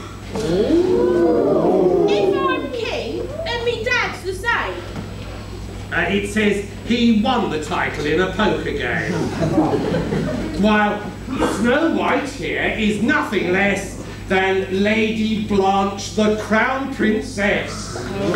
If I'm king, then me dad's the same. Uh, it says he won the title in a poker game. While Snow White here is nothing less than Lady Blanche, the Crown Princess.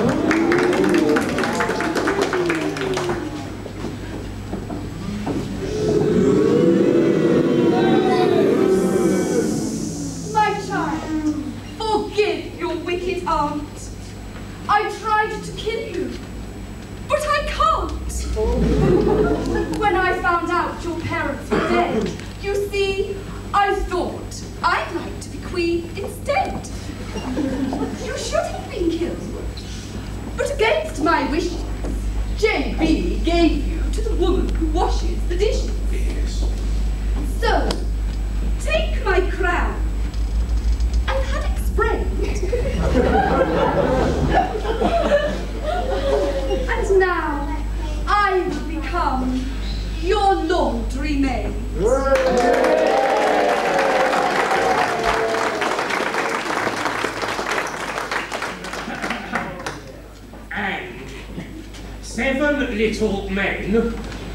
My child, forgive your wicked aunt. I tried to kill you, but I can't. When I found out your parents were dead, you see, I thought I'd like to be queen instead. You should have been killed. But against my wishes, J B gave you to the woman who washes the dishes. Yes. So, take my crown and have it sprained. And now, I will become your laundry maid. And seven little men,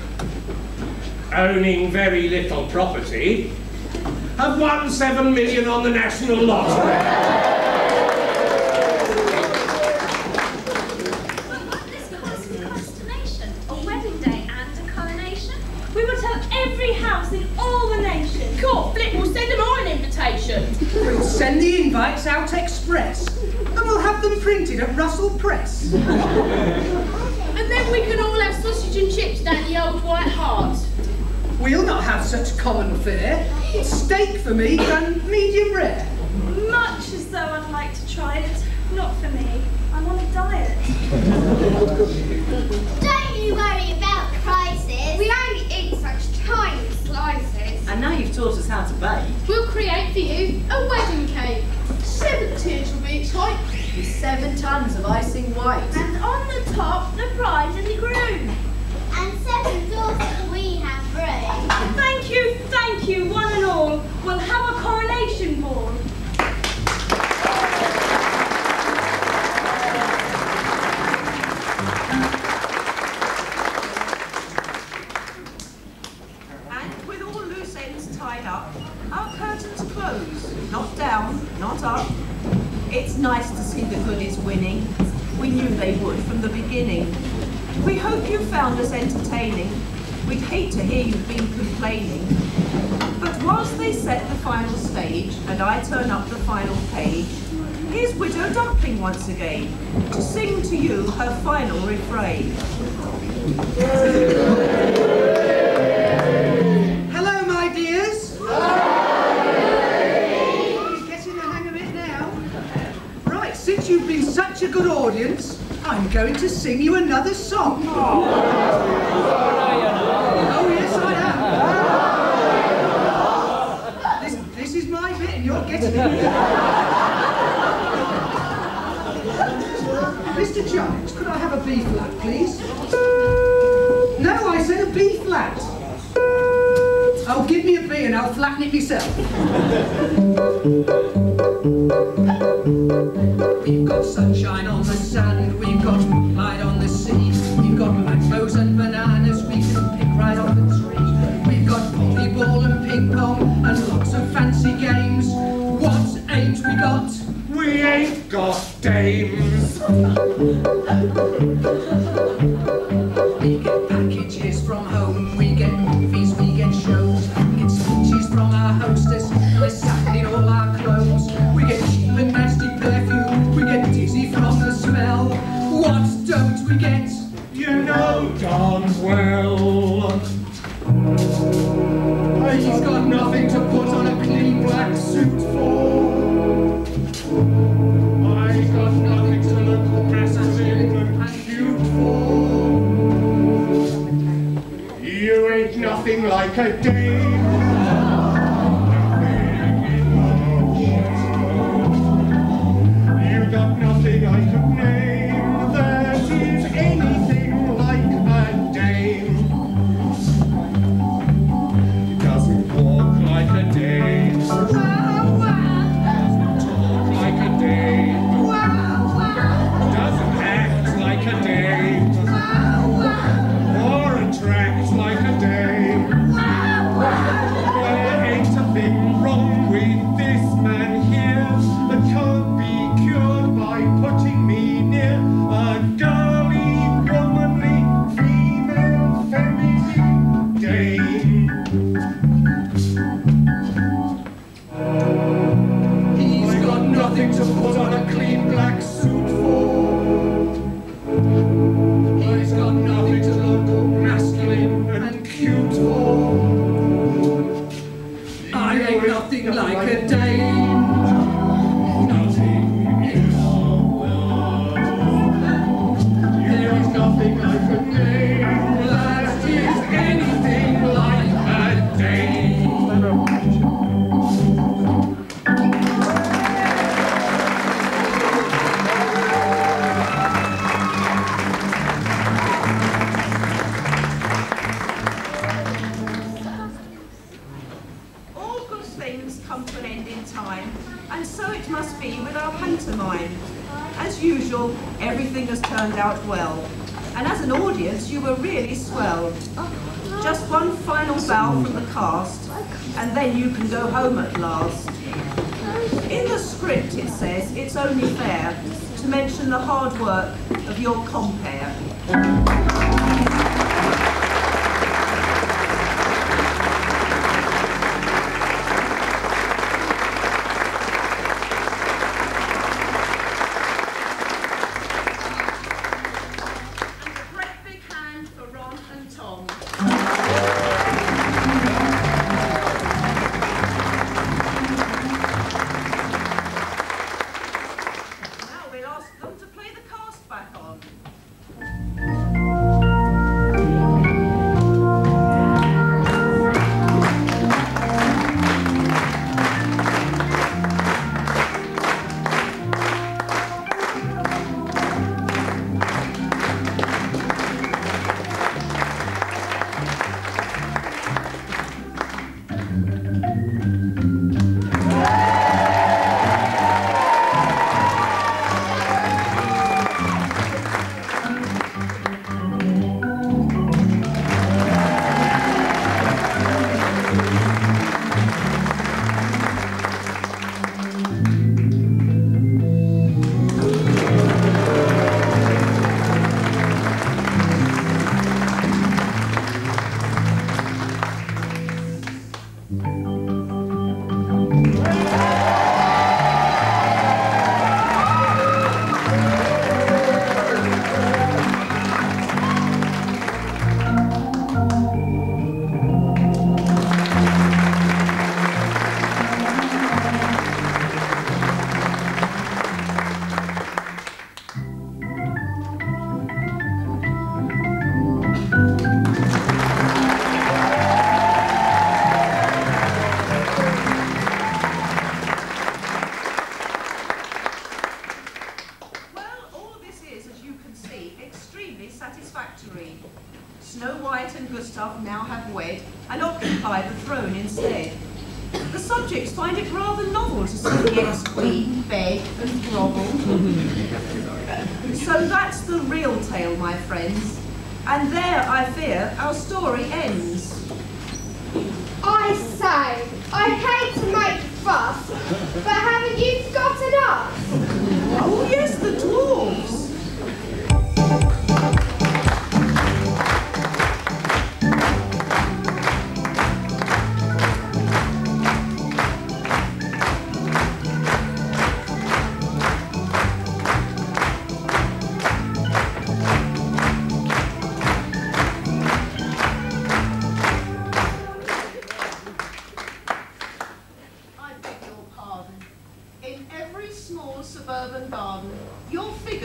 owning very little property, have won seven million on the national lottery. This calls for consternation, a wedding day and a coronation. We will tell every house in all the nation. Court Flip will send them all an invitation. We'll send the invites out express, and we'll have them printed at Russell Press. And then we can all have sausage and chips down the old White Hart. We'll not have such common fare. It's steak for me, done medium rare. Much as though I'd like to try it. Not for me. I'm on a diet. Don't you worry about prices. We only eat such tiny slices. And now you've taught us how to bake. We'll create for you a wedding cake. Seven tiers of each height. With seven tons of icing white. And on the top, the bride and the groom. And seven daughters we have room. Thank you, thank you, one and all. We'll have a coronation ball. And with all loose ends tied up, our curtains close. Not down, not up. It's nice to see the goodies winning. We knew they would from the beginning. We hope you found us entertaining. We'd hate to hear you've been complaining. But whilst they set the final stage and I turn up the final page, here's Widow Dumpling once again to sing to you her final refrain. Hello, my dears. He's getting the hang of it now. Right, since you've been such a good audience, I'm going to sing you another song. Oh, yes, I am. This, this is my bit, and you're getting it. Mister Giles, could I have a B flat, please? No, I said a B flat. Oh, give me a B and I'll flatten it myself. We've got sunshine on the sand, we've got moonlight on the sea, we've got mangoes and bananas we can pick right off the tree. We've got volleyball and ping pong and lots of fancy games. What aims we got? We ain't got dames. We get packages from home, we get movies, we get shows, we get speeches from our hostess, we're satin in all our clothes, we get cheap and nasty perfume, we get forget. You know darn well. He's got nothing to put on a clean black suit for. I've got nothing to look masculine and cute for. You ain't nothing like a dame. You got nothing I could name that is anything like a dame. Doesn't walk like a dame. Doesn't talk like a dame. Doesn't act like a dame. Or attract like a dame. There ain't a thing wrong with this man here that can't be cured by putting me near a girly, womanly, female, feminine dame. He's got nothing to put on a clean black suit for. He's got nothing to look masculine and cute for. I ain't nothing like a dame. Nothing in the world. There is nothing I could name that is anything like a dame. All good things come to an end in time, and so it must be with our pantomime. As usual, everything has turned out well, and as an audience, you were really swell. Just one final bow from the cast, and then you can go home at last. In the script, it says it's only fair to mention the hard work of your compare. Snow White and Gustav now have wed and occupy the throne instead. The subjects find it rather novel to see the ex-queen beg and grovel. So that's the real tale, my friends. And there, I fear, our story ends. I say, I hate to make a fuss, but haven't you forgotten us? Oh yes, the dwarves.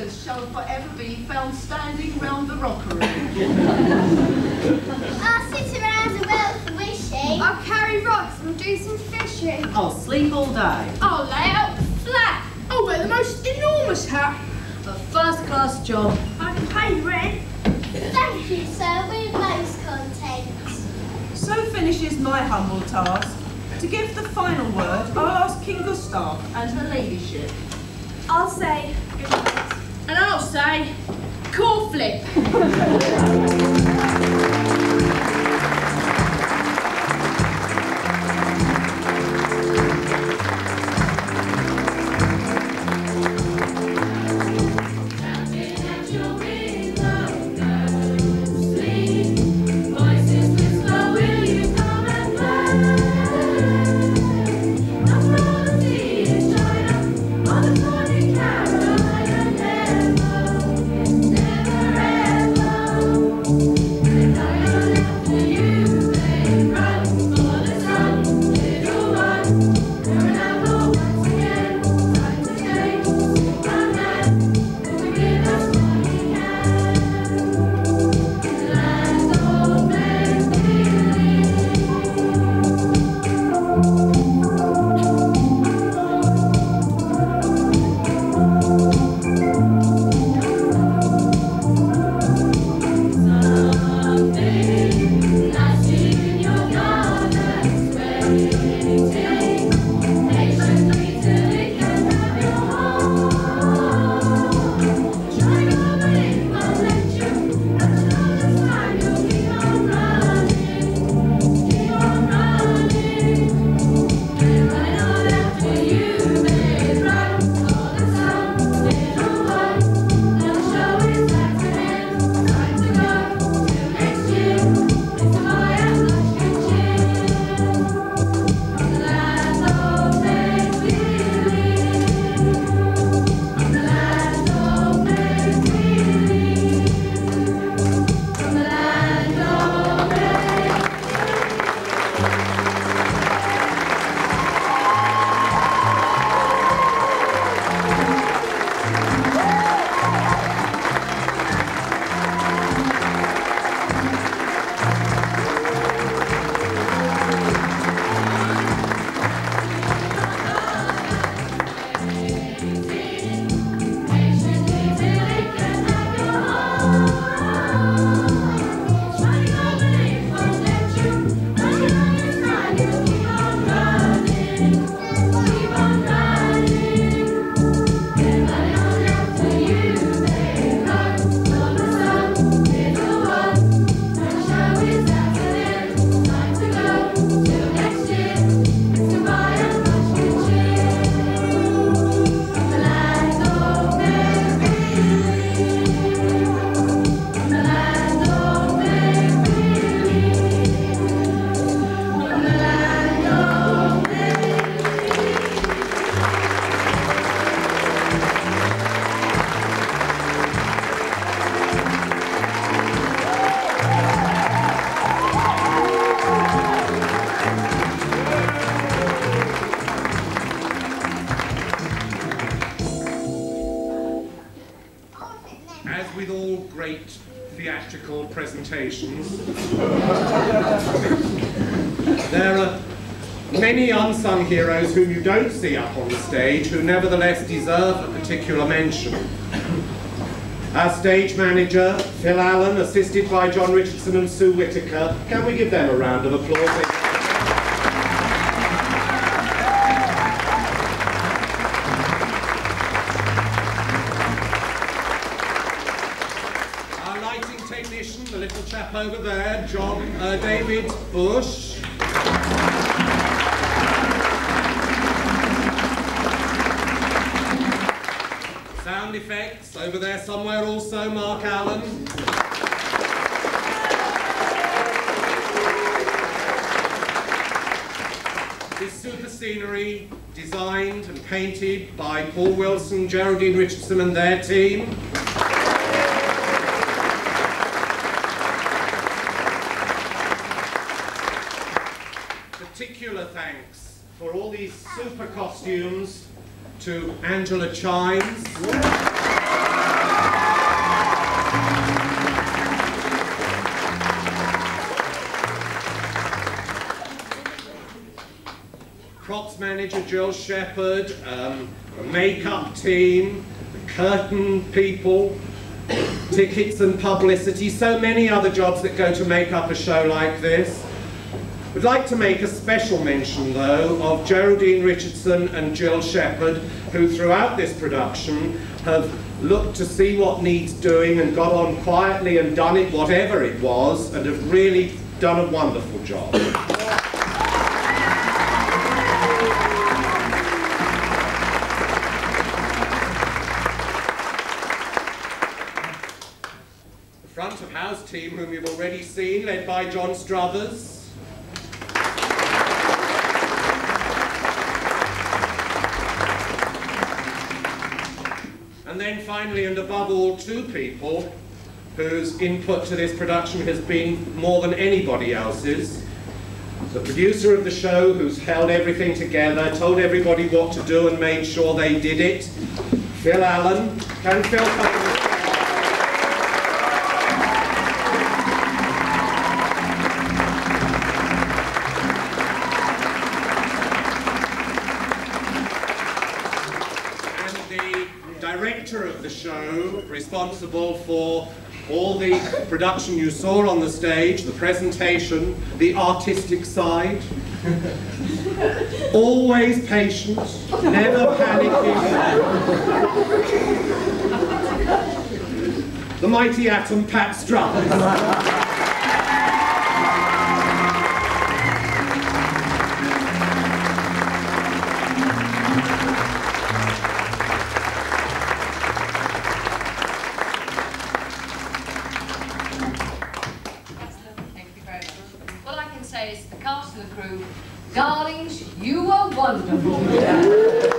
figures shall forever be found standing round the rockery. I'll sit around a well for wishing. I'll carry rods and do some fishing. I'll sleep all day. I'll lay out flat. I'll wear the most enormous hat. A first-class job. I can pay the rent. Thank you, sir. We're most content. So finishes my humble task. To give the final word, I'll ask King Gustav and her ladyship. I'll say good night. And I'll say, core flip. theatrical presentations. There are many unsung heroes whom you don't see up on the stage who nevertheless deserve a particular mention. Our stage manager, Phil Allen, assisted by John Richardson and Sue Whitaker. Can we give them a round of applause? The little chap over there, John, uh, David Bush. Sound effects over there somewhere also, Mark Allen. This super scenery designed and painted by Paul Wilson, Geraldine Richardson and their team. Particular thanks for all these super costumes to Angela Chimes. manager Jill Shepherd, um, the makeup team, the curtain people, tickets and publicity, so many other jobs that go to make up a show like this. We'd like to make a special mention, though, of Geraldine Richardson and Jill Shepherd, who throughout this production have looked to see what needs doing and got on quietly and done it, whatever it was, and have really done a wonderful job. Front of house team, whom you've already seen, led by John Struthers. And then finally, and above all, two people whose input to this production has been more than anybody else's. The producer of the show, who's held everything together, told everybody what to do and made sure they did it, Phil Allen. Can Phil come? Of the show, responsible for all the production you saw on the stage, the presentation, the artistic side. Always patient, never panicking. The mighty atom, Pat Struthers. Darlings, you were wonderful.